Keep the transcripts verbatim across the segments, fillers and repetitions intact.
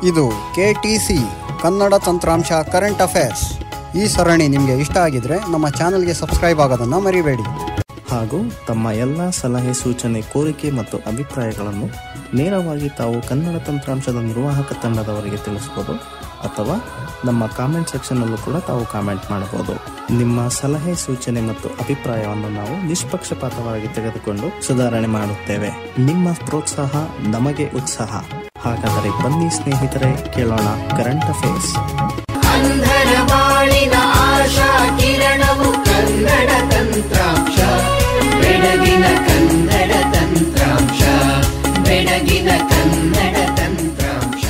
ಇದು K T C Kannada ತಂತ್ರಾಂಶ current affairs. ಈ ಸರಣಿ ನಿಮಗೆ ಇಷ್ಟ ಆಗಿದ್ರೆ ನಮ್ಮ ಚಾನಲ್ಗೆ ಸಬ್ಸ್ಕ್ರೈಬ್ ಆಗೋದನ್ನು ಮರಿಬೇಡಿ. ಹಾಗೂ ತಮ್ಮ ಎಲ್ಲ ಸಲಹೆ ಸೂಚನೆ ಕೋರಿಕೆ ಮತ್ತು ಅಭಿಪ್ರಾಯಗಳನ್ನು ನೇರವಾಗಿ ತಾವು ಕನ್ನಡ ತಂತ್ರಾಂಶದ ನಿರ್ವಾಹಕ ತಂಡದವರಿಗೆ ತಿಳಿಸಬಹುದು ಅಥವಾ ನಮ್ಮ ಕಾಮೆಂಟ್ ಸೆಕ್ಷನ್ನಲ್ಲೂ ಕೂಡ ತಾವು ಕಾಮೆಂಟ್ ಮಾಡಬಹುದು. ನಿಮ್ಮ ಸಲಹೆ ಸೂಚನೆ ಮತ್ತು ಅಭಿಪ್ರಾಯವನ್ನು ನಾವು ನಿಷ್ಪಕ್ಷಪಾತವಾಗಿ ತೆಗೆದುಕೊಂಡು ಸುಧಾರಣೆ ಮಾಡುತ್ತೇವೆ. ನಿಮ್ಮ ಪ್ರೋತ್ಸಾಹ ನಮಗೆ ಉತ್ಸಾಹ. ಹಾಗಾದರೆ ಬನ್ನಿ ಸ್ನೇಹಿತರೆ, ಕೇಳೋಣ ಕರೆಂಟ್ ಅಫೇರ್ಸ್. ಕನ್ನಡ ತಂತ್ರಾಂಶ ಬೆಳಗಿನ ಕನ್ನಡ ತಂತ್ರಾಂಶ ಬೆಳಗಿನ ಕನ್ನಡ ತಂತ್ರಾಂಶ.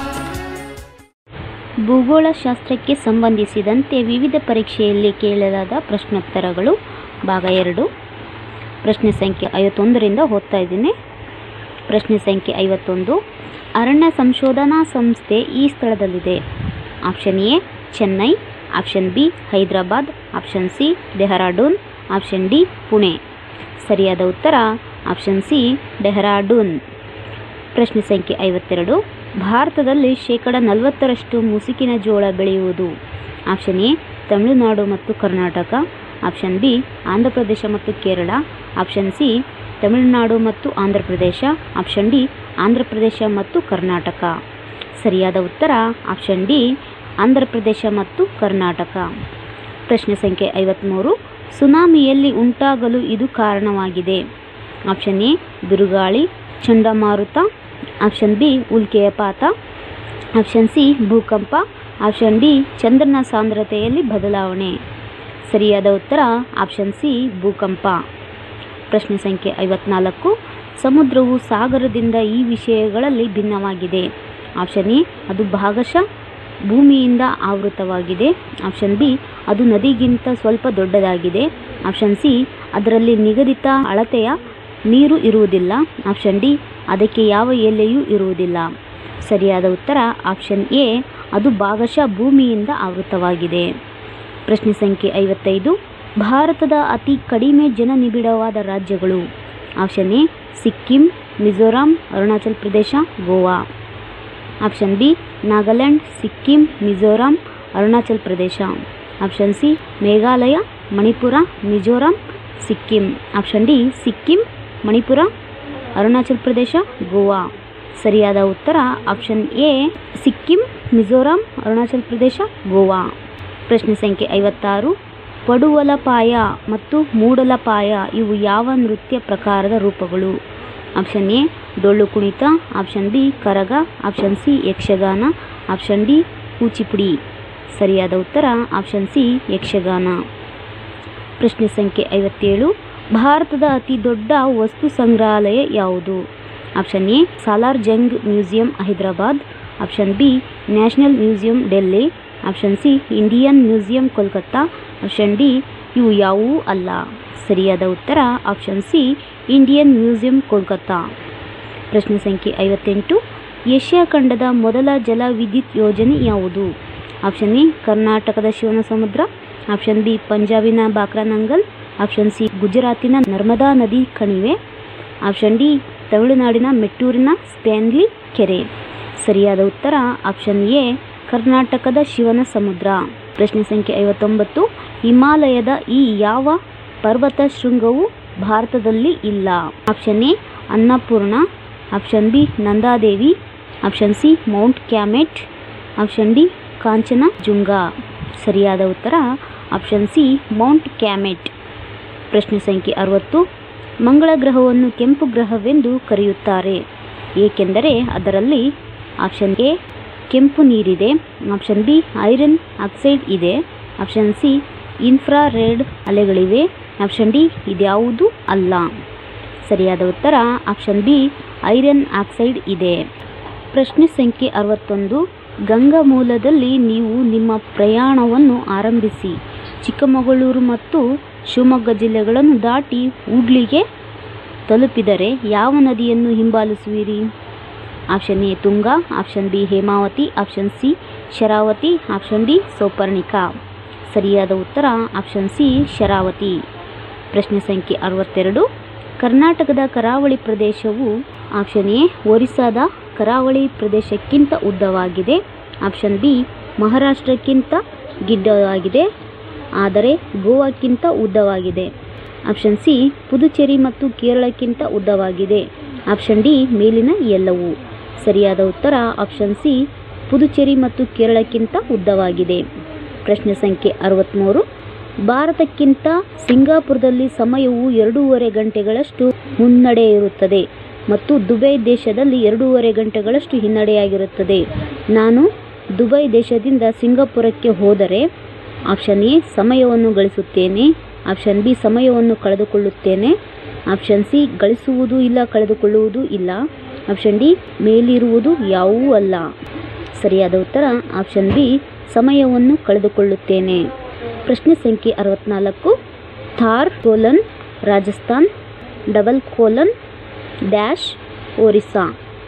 ಭೂಗೋಳಶಾಸ್ತ್ರಕ್ಕೆ ಸಂಬಂಧಿಸಿದಂತೆ ವಿವಿಧ ಪರೀಕ್ಷೆಯಲ್ಲಿ ಕೇಳಲಾದ ಪ್ರಶ್ನೋತ್ತರಗಳು ಭಾಗ ಎರಡು. ಪ್ರಶ್ನೆ ಸಂಖ್ಯೆ ಐವತ್ತೊಂದರಿಂದ ಓದ್ತಾ ಇದ್ದೀನಿ. ಪ್ರಶ್ನೆ ಸಂಖ್ಯೆ ಐವತ್ತೊಂದು. ಅರಣ್ಯ ಸಂಶೋಧನಾ ಸಂಸ್ಥೆ ಈ ಸ್ಥಳದಲ್ಲಿದೆ. Option A Chennai, option B Hyderabad, option C Dehradun, option D Pune. ಸರಿಯಾದ ಉತ್ತರ ಆಪ್ಷನ್ ಸಿ ಡೆಹ್ರಾಡೂನ್. ಪ್ರಶ್ನೆ ಸಂಖ್ಯೆ ಐವತ್ತೆರಡು. ಭಾರತದಲ್ಲಿ ಶೇಕಡ ನಲವತ್ತರಷ್ಟು ಮುಸುಕಿನ ಜೋಳ ಬೆಳೆಯುವುದು. ಆಪ್ಷನ್ ಎ ತಮಿಳುನಾಡು ಮತ್ತು ಕರ್ನಾಟಕ, ಆಪ್ಷನ್ ಬಿ ಆಂಧ್ರ ಪ್ರದೇಶ ಮತ್ತು ಕೇರಳ, ಆಪ್ಷನ್ ಸಿ ತಮಿಳುನಾಡು ಮತ್ತು ಆಂಧ್ರ ಪ್ರದೇಶ, ಆಪ್ಷನ್ ಡಿ ಆಂಧ್ರ ಪ್ರದೇಶ ಮತ್ತು ಕರ್ನಾಟಕ. ಸರಿಯಾದ ಉತ್ತರ ಆಪ್ಷನ್ ಡಿ ಆಂಧ್ರ ಪ್ರದೇಶ ಮತ್ತು ಕರ್ನಾಟಕ. ಪ್ರಶ್ನೆ ಸಂಖ್ಯೆ ಐವತ್ತ್ಮೂರು. ಸುನಾಮಿಯಲ್ಲಿ ಉಂಟಾಗಲು ಇದು ಕಾರಣವಾಗಿದೆ. ಆಪ್ಷನ್ ಎ ಬಿರುಗಾಳಿ, ಚಂಡಮಾರುತ, ಆಪ್ಷನ್ ಬಿ ಉಲ್ಕೆಯಪಾತ, ಆಪ್ಷನ್ ಸಿ ಭೂಕಂಪ, ಆಪ್ಷನ್ ಡಿ ಚಂದ್ರನ ಸಾಂದ್ರತೆಯಲ್ಲಿ ಬದಲಾವಣೆ. ಸರಿಯಾದ ಉತ್ತರ ಆಪ್ಷನ್ ಸಿ ಭೂಕಂಪ. ಪ್ರಶ್ನೆ ಸಂಖ್ಯೆ ಐವತ್ನಾಲ್ಕು. ಸಮುದ್ರವು ಸಾಗರದಿಂದ ಈ ವಿಷಯಗಳಲ್ಲಿ ಭಿನ್ನವಾಗಿದೆ. ಆಪ್ಷನ್ ಎ ಅದು ಭಾಗಶಃ ಭೂಮಿಯಿಂದ ಆವೃತವಾಗಿದೆ, ಆಪ್ಷನ್ ಬಿ ಅದು ನದಿಗಿಂತ ಸ್ವಲ್ಪ ದೊಡ್ಡದಾಗಿದೆ, ಆಪ್ಷನ್ ಸಿ ಅದರಲ್ಲಿ ನಿಗದಿತ ಅಳತೆಯ ನೀರು ಇರುವುದಿಲ್ಲ, ಆಪ್ಷನ್ ಡಿ ಅದಕ್ಕೆ ಯಾವ ಎಲ್ಲೆಯೂ ಇರುವುದಿಲ್ಲ. ಸರಿಯಾದ ಉತ್ತರ ಆಪ್ಷನ್ ಎ ಅದು ಭಾಗಶಃ ಭೂಮಿಯಿಂದ ಆವೃತವಾಗಿದೆ. ಪ್ರಶ್ನೆ ಸಂಖ್ಯೆ ಐವತ್ತೈದು. ಭಾರತದ ಅತಿ ಕಡಿಮೆ ಜನನಿಬಿಡವಾದ ರಾಜ್ಯಗಳು. Option A Sikkim, Mizoram, Arunachal Pradesh, Goa, option B Nagaland, Sikkim, Mizoram, Arunachal Pradesh, option C Meghalaya, Manipur, Mizoram, Sikkim, option D Sikkim, Manipur, Arunachal Pradesh, Goa. ಸರಿಯಾದ ಉತ್ತರ ಆಪ್ಷನ್ ಎ ಸಿಕ್ಕಿಂ, ಮಿಜೋರಾಂ, ಅರುಣಾಚಲ ಪ್ರದೇಶ, ಗೋವಾ. ಪ್ರಶ್ನೆ ಸಂಖ್ಯೆ ಐವತ್ತಾರು. ಪಡುವಲಪಾಯ ಮತ್ತು ಮೂಡಲಪಾಯ ಇವು ಯಾವ ನೃತ್ಯ ಪ್ರಕಾರದ ರೂಪಗಳು. Option A Dollu Kunitha, option B Karaga, option C Yakshagana, option D Kuchipudi. ಸರಿಯಾದ ಉತ್ತರ ಆಪ್ಷನ್ ಸಿ ಯಕ್ಷಗಾನ. ಪ್ರಶ್ನೆ ಸಂಖ್ಯೆ ಐವತ್ತೇಳು. ಭಾರತದ ಅತಿ ದೊಡ್ಡ ವಸ್ತು ಸಂಗ್ರಹಾಲಯ ಯಾವುದು. Option A Salar Jung museum Hyderabad, option B national museum Delhi, option C Indian museum Kolkata, option D ಇವು ಯಾವುವೂ ಅಲ್ಲ. ಸರಿಯಾದ ಉತ್ತರ option C Indian museum Kolkata. ಪ್ರಶ್ನೆ ಸಂಖ್ಯೆ ಐವತ್ತೆಂಟು. ಏಷ್ಯಾ ಖಂಡದ ಮೊದಲ ಜಲ ವಿದ್ಯುತ್ ಯೋಜನೆ ಯಾವುದು. ಆಪ್ಷನ್ ಎ ಕರ್ನಾಟಕದ ಶಿವನಸಮುದ್ರ, ಆಪ್ಷನ್ ಬಿ ಪಂಜಾಬಿನ ಬಾಕ್ರಾನಂಗಲ್, ಆಪ್ಷನ್ ಸಿ ಗುಜರಾತಿನ ನರ್ಮದಾ ನದಿ ಕಣಿವೆ, ಆಪ್ಷನ್ ಡಿ ತಮಿಳುನಾಡಿನ ಮೆಟ್ಟೂರಿನ ಸ್ಪ್ಯಾನ್ಲಿ ಕೆರೆ. ಸರಿಯಾದ ಉತ್ತರ ಆಪ್ಷನ್ ಎ ಕರ್ನಾಟಕದ ಶಿವನ ಸಮುದ್ರ. ಪ್ರಶ್ನೆ ಸಂಖ್ಯೆ ಐವತ್ತೊಂಬತ್ತು. ಹಿಮಾಲಯದ ಈ ಯಾವ ಪರ್ವತ ಶೃಂಗವು ಭಾರತದಲ್ಲಿ ಇಲ್ಲ. Option A Annapurna, option B Nanda Devi, option C mount Kamet, option D Kangchenjunga. ಸರಿಯಾದ ಉತ್ತರ ಆಪ್ಷನ್ ಸಿ ಮೌಂಟ್ ಕ್ಯಾಮೆಟ್. ಪ್ರಶ್ನೆ ಸಂಖ್ಯೆ ಅರವತ್ತು. ಮಂಗಳ ಗ್ರಹವನ್ನು ಕೆಂಪು ಗ್ರಹವೆಂದು ಕರೆಯುತ್ತಾರೆ ಏಕೆಂದರೆ ಅದರಲ್ಲಿ ಆಪ್ಷನ್ ಎ ಕೆಂಪು ನೀರಿದೆ, ಆಪ್ಷನ್ ಬಿ ಐರನ್ ಆಕ್ಸೈಡ್ ಇದೆ, ಆಪ್ಷನ್ ಸಿ ಇನ್ಫ್ರಾರೆಡ್ ಅಲೆಗಳಿವೆ, ಆಪ್ಷನ್ ಡಿ ಇದ್ಯಾವುದೂ ಅಲ್ಲ. ಸರಿಯಾದ ಉತ್ತರ ಆಪ್ಷನ್ ಬಿ ಐರನ್ ಆಕ್ಸೈಡ್ ಇದೆ. ಪ್ರಶ್ನೆ ಸಂಖ್ಯೆ ಅರವತ್ತೊಂದು. ಗಂಗಾ ಮೂಲದಲ್ಲಿ ನೀವು ನಿಮ್ಮ ಪ್ರಯಾಣವನ್ನು ಆರಂಭಿಸಿ ಚಿಕ್ಕಮಗಳೂರು ಮತ್ತು ಶಿವಮೊಗ್ಗ ಜಿಲ್ಲೆಗಳನ್ನು ದಾಟಿ ಹುಬ್ಳಿಗೆ ತಲುಪಿದರೆ ಯಾವ ನದಿಯನ್ನು ಹಿಂಬಾಲಿಸುವಿರಿ. Option A Tunga, option B Hemavati, option C Sharavati, option D Souparnika. ಸರಿಯಾದ ಉತ್ತರ ಆಪ್ಷನ್ ಸಿ ಶರಾವತಿ. ಪ್ರಶ್ನೆ ಸಂಖ್ಯೆ ಅರವತ್ತೆರಡು. ಕರ್ನಾಟಕದ ಕರಾವಳಿ ಪ್ರದೇಶವು ಆಪ್ಷನ್ ಎ ಒರಿಸ್ಸಾದ ಕರಾವಳಿ ಪ್ರದೇಶಕ್ಕಿಂತ ಉದ್ದವಾಗಿದೆ. ಆಪ್ಷನ್ ಬಿ ಮಹಾರಾಷ್ಟ್ರಕ್ಕಿಂತ ಗಿಡ್ಡವಾಗಿದೆ ಆದರೆ ಗೋವಾಕ್ಕಿಂತ ಉದ್ದವಾಗಿದೆ. ಆಪ್ಷನ್ ಸಿ ಪುದುಚೇರಿ ಮತ್ತು ಕೇರಳಕ್ಕಿಂತ ಉದ್ದವಾಗಿದೆ. ಆಪ್ಷನ್ ಡಿ ಮೇಲಿನ ಎಲ್ಲವೂ. ಸರಿಯಾದ ಉತ್ತರ ಆಪ್ಷನ್ ಸಿ ಪುದುಚೇರಿ ಮತ್ತು ಕೇರಳಕ್ಕಿಂತ ಉದ್ದವಾಗಿದೆ. ಪ್ರಶ್ನೆ ಸಂಖ್ಯೆ ಅರವತ್ತ್ಮೂರು. ಭಾರತಕ್ಕಿಂತ ಸಿಂಗಾಪುರದಲ್ಲಿ ಸಮಯವು ಎರಡೂವರೆ ಗಂಟೆಗಳಷ್ಟು ಮುನ್ನಡೆ ಇರುತ್ತದೆ ಮತ್ತು ದುಬೈ ದೇಶದಲ್ಲಿ ಎರಡೂವರೆ ಗಂಟೆಗಳಷ್ಟು ಹಿನ್ನಡೆಯಾಗಿರುತ್ತದೆ. ನಾನು ದುಬೈ ದೇಶದಿಂದ ಸಿಂಗಾಪುರಕ್ಕೆ ಹೋದರೆ ಆಪ್ಷನ್ ಎ ಸಮಯವನ್ನು ಗಳಿಸುತ್ತೇನೆ, ಆಪ್ಷನ್ ಬಿ ಸಮಯವನ್ನು ಕಳೆದುಕೊಳ್ಳುತ್ತೇನೆ, ಆಪ್ಷನ್ ಸಿ ಗಳಿಸುವುದು ಇಲ್ಲ ಕಳೆದುಕೊಳ್ಳುವುದು ಇಲ್ಲ, ಆಪ್ಷನ್ ಡಿ ಮೇಲಿರುವುದು ಯಾವುವೂ ಅಲ್ಲ. ಸರಿಯಾದ ಉತ್ತರ ಆಪ್ಷನ್ ಬಿ ಸಮಯವನ್ನು ಕಳೆದುಕೊಳ್ಳುತ್ತೇನೆ. ಪ್ರಶ್ನೆ ಸಂಖ್ಯೆ ಅರವತ್ತ್ನಾಲ್ಕು. Thar colon Rajasthan double colon dash Orissa.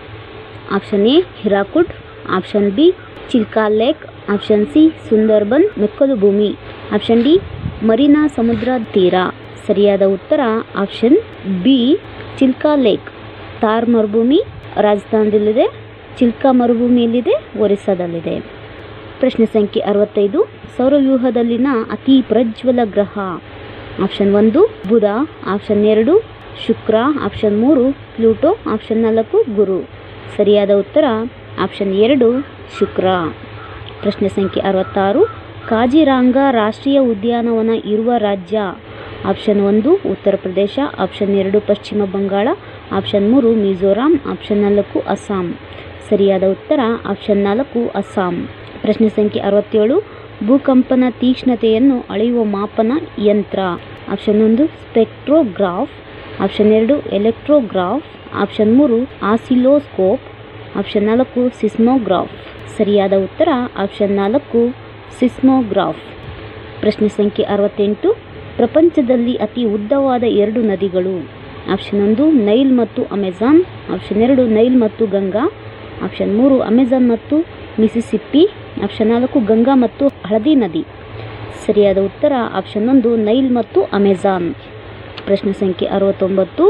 Option A Hirakud, option B Chilka lake, option C Sundarban ಮೆಕ್ಕಲು ಭೂಮಿ, ಆಪ್ಷನ್ ಡಿ ಮರೀನಾ ಸಮುದ್ರ ತೀರ. ಸರಿಯಾದ ಉತ್ತರ option B Chilka lake. Thar ಮರುಭೂಮಿ ರಾಜಸ್ಥಾನದಲ್ಲಿದೆ, ಚಿಲ್ಕಾ ಮರುಭೂಮಿಯಲ್ಲಿದೆ, ಒರಿಸ್ಸಾದಲ್ಲಿದೆ. ಪ್ರಶ್ನೆ ಸಂಖ್ಯೆ ಅರವತ್ತೈದು. ಸೌರವ್ಯೂಹದಲ್ಲಿನ ಅತಿ ಪ್ರಜ್ವಲ ಗ್ರಹ. ಆಪ್ಷನ್ ಒಂದು ಬುಧ, ಆಪ್ಷನ್ ಎರಡು ಶುಕ್ರ, ಆಪ್ಷನ್ ಮೂರು ಪ್ಲೂಟೋ, ಆಪ್ಷನ್ ನಾಲ್ಕು ಗುರು. ಸರಿಯಾದ ಉತ್ತರ ಆಪ್ಷನ್ ಎರಡು ಶುಕ್ರ. ಪ್ರಶ್ನೆ ಸಂಖ್ಯೆ ಅರವತ್ತಾರು. ಕಾಜಿರಾಂಗಾ ರಾಷ್ಟ್ರೀಯ ಉದ್ಯಾನವನ ಇರುವ ರಾಜ್ಯ. ಆಪ್ಷನ್ ಒಂದು ಉತ್ತರ ಪ್ರದೇಶ, ಆಪ್ಷನ್ ಎರಡು ಪಶ್ಚಿಮ ಬಂಗಾಳ, ಆಪ್ಷನ್ ಮೂರು ಮಿಜೋರಾಂ, ಆಪ್ಷನ್ ನಾಲ್ಕು ಅಸ್ಸಾಂ. ಸರಿಯಾದ ಉತ್ತರ ಆಪ್ಷನ್ ನಾಲ್ಕು ಅಸ್ಸಾಂ. ಪ್ರಶ್ನೆ ಸಂಖ್ಯೆ ಅರವತ್ತೇಳು. ಭೂಕಂಪನ ತೀಕ್ಷ್ಣತೆಯನ್ನು ಅಳೆಯುವ ಮಾಪನ ಯಂತ್ರ. ಆಪ್ಷನ್ ಒಂದು ಸ್ಪೆಕ್ಟ್ರೋಗ್ರಾಫ್, ಆಪ್ಷನ್ ಎರಡು ಎಲೆಕ್ಟ್ರೋಗ್ರಾಫ್, ಆಪ್ಷನ್ ಮೂರು ಆಸಿಲೋಸ್ಕೋಪ್, ಆಪ್ಷನ್ ನಾಲ್ಕು ಸಿಸ್ಮೋಗ್ರಾಫ್. ಸರಿಯಾದ ಉತ್ತರ ಆಪ್ಷನ್ ನಾಲ್ಕು ಸಿಸ್ಮೋಗ್ರಾಫ್. ಪ್ರಶ್ನೆ ಸಂಖ್ಯೆ ಅರವತ್ತೆಂಟು. ಪ್ರಪಂಚದಲ್ಲಿ ಅತಿ ಉದ್ದವಾದ ಎರಡು ನದಿಗಳು. ಆಪ್ಷನ್ ಒಂದು ನೈಲ್ ಮತ್ತು ಅಮೆಜಾನ್, ಆಪ್ಷನ್ ಎರಡು ನೈಲ್ ಮತ್ತು ಗಂಗಾ, ಆಪ್ಷನ್ ಮೂರು ಅಮೆಜಾನ್ ಮತ್ತು ಮಿಸಿಸಿಪ್ಪಿ, ಆಪ್ಷನ್ ನಾಲ್ಕು ಗಂಗಾ ಮತ್ತು ಹಳದಿ ನದಿ. ಸರಿಯಾದ ಉತ್ತರ ಆಪ್ಷನ್ ಒಂದು ನೈಲ್ ಮತ್ತು ಅಮೆಜಾನ್. ಪ್ರಶ್ನೆ ಸಂಖ್ಯೆ ಅರವತ್ತೊಂಬತ್ತು.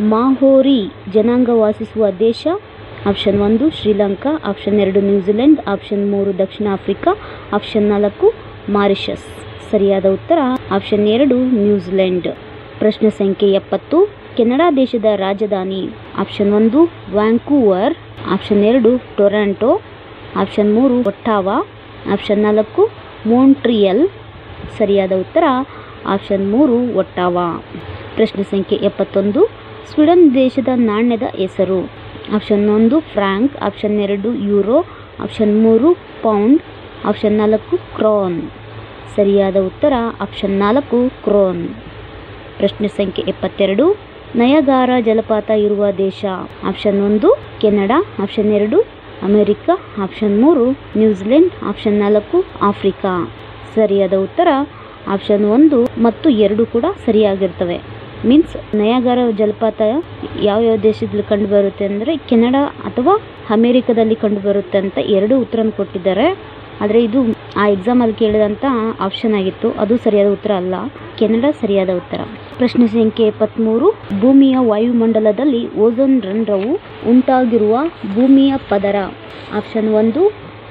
ಮಾಹೋರಿ ಜನಾಂಗ ವಾಸಿಸುವ ದೇಶ. ಆಪ್ಷನ್ ಒಂದು ಶ್ರೀಲಂಕಾ, ಆಪ್ಷನ್ ಎರಡು ನ್ಯೂಜಿಲೆಂಡ್, ಆಪ್ಷನ್ ಮೂರು ದಕ್ಷಿಣ ಆಫ್ರಿಕಾ, ಆಪ್ಷನ್ ನಾಲ್ಕು ಮಾರಿಷಸ್. ಸರಿಯಾದ ಉತ್ತರ ಆಪ್ಷನ್ ಎರಡು ನ್ಯೂಜಿಲೆಂಡ್. ಪ್ರಶ್ನೆ ಸಂಖ್ಯೆ ಎಪ್ಪತ್ತು. ಕೆನಡಾ ದೇಶದ ರಾಜಧಾನಿ. ಆಪ್ಷನ್ ಒಂದು ವ್ಯಾಂಕೂವರ್, ಆಪ್ಷನ್ ಎರಡು ಟೊರಾಂಟೊ, ಆಪ್ಷನ್ ಮೂರು ಒಟ್ಟಾವಾ, ಆಪ್ಷನ್ ನಾಲ್ಕು ಮೋಂಟ್ರಿಯಲ್. ಸರಿಯಾದ ಉತ್ತರ ಆಪ್ಷನ್ ಮೂರು ಒಟ್ಟಾವಾ. ಪ್ರಶ್ನೆ ಸಂಖ್ಯೆ ಎಪ್ಪತ್ತೊಂದು. ಸ್ವೀಡನ್ ದೇಶದ ನಾಣ್ಯದ ಹೆಸರು. ಆಪ್ಷನ್ ಒಂದು ಫ್ರಾಂಕ್, ಆಪ್ಷನ್ ಎರಡು ಯೂರೋ, ಆಪ್ಷನ್ ಮೂರು ಪೌಂಡ್, ಆಪ್ಷನ್ ನಾಲ್ಕು ಕ್ರೋನ್. ಸರಿಯಾದ ಉತ್ತರ ಆಪ್ಷನ್ ನಾಲ್ಕು ಕ್ರೋನ್. ಪ್ರಶ್ನೆ ಸಂಖ್ಯೆ ಎಪ್ಪತ್ತೆರಡು. ನಯಗಾರ ಜಲಪಾತ ಇರುವ ದೇಶ. ಆಪ್ಷನ್ ಒಂದು ಕೆನಡಾ, ಆಪ್ಷನ್ ಎರಡು ಅಮೆರಿಕ, ಆಪ್ಷನ್ ಮೂರು ನ್ಯೂಜಿಲೆಂಡ್, ಆಪ್ಷನ್ ನಾಲ್ಕು ಆಫ್ರಿಕಾ. ಸರಿಯಾದ ಉತ್ತರ ಆಪ್ಷನ್ ಒಂದು ಮತ್ತು ಎರಡು ಕೂಡ ಸರಿಯಾಗಿರ್ತವೆ. ಮೀನ್ಸ್ ನಯಾಗಾರ ಜಲಪಾತ ಯಾವ್ಯಾವ ದೇಶದಲ್ಲಿ ಕಂಡುಬರುತ್ತೆ ಅಂದರೆ ಕೆನಡಾ ಅಥವಾ ಅಮೇರಿಕಾದಲ್ಲಿ ಕಂಡುಬರುತ್ತೆ ಅಂತ ಎರಡು ಉತ್ತರನ ಕೊಟ್ಟಿದ್ದಾರೆ. ಆದರೆ ಇದು ಆ ಎಕ್ಸಾಮಲ್ಲಿ ಕೇಳಿದಂಥ ಆಪ್ಷನ್ ಆಗಿತ್ತು, ಅದು ಸರಿಯಾದ ಉತ್ತರ ಅಲ್ಲ. ಕೆನಡಾ ಸರಿಯಾದ ಉತ್ತರ. ಪ್ರಶ್ನೆ ಸಂಖ್ಯೆ ಎಪ್ಪತ್ತ್ಮೂರು. ಭೂಮಿಯ ವಾಯುಮಂಡಲದಲ್ಲಿ ಓಝೋನ್ ರಂಧ್ರವು ಉಂಟಾಗಿರುವ ಭೂಮಿಯ ಪದರ. ಆಪ್ಷನ್ ಒಂದು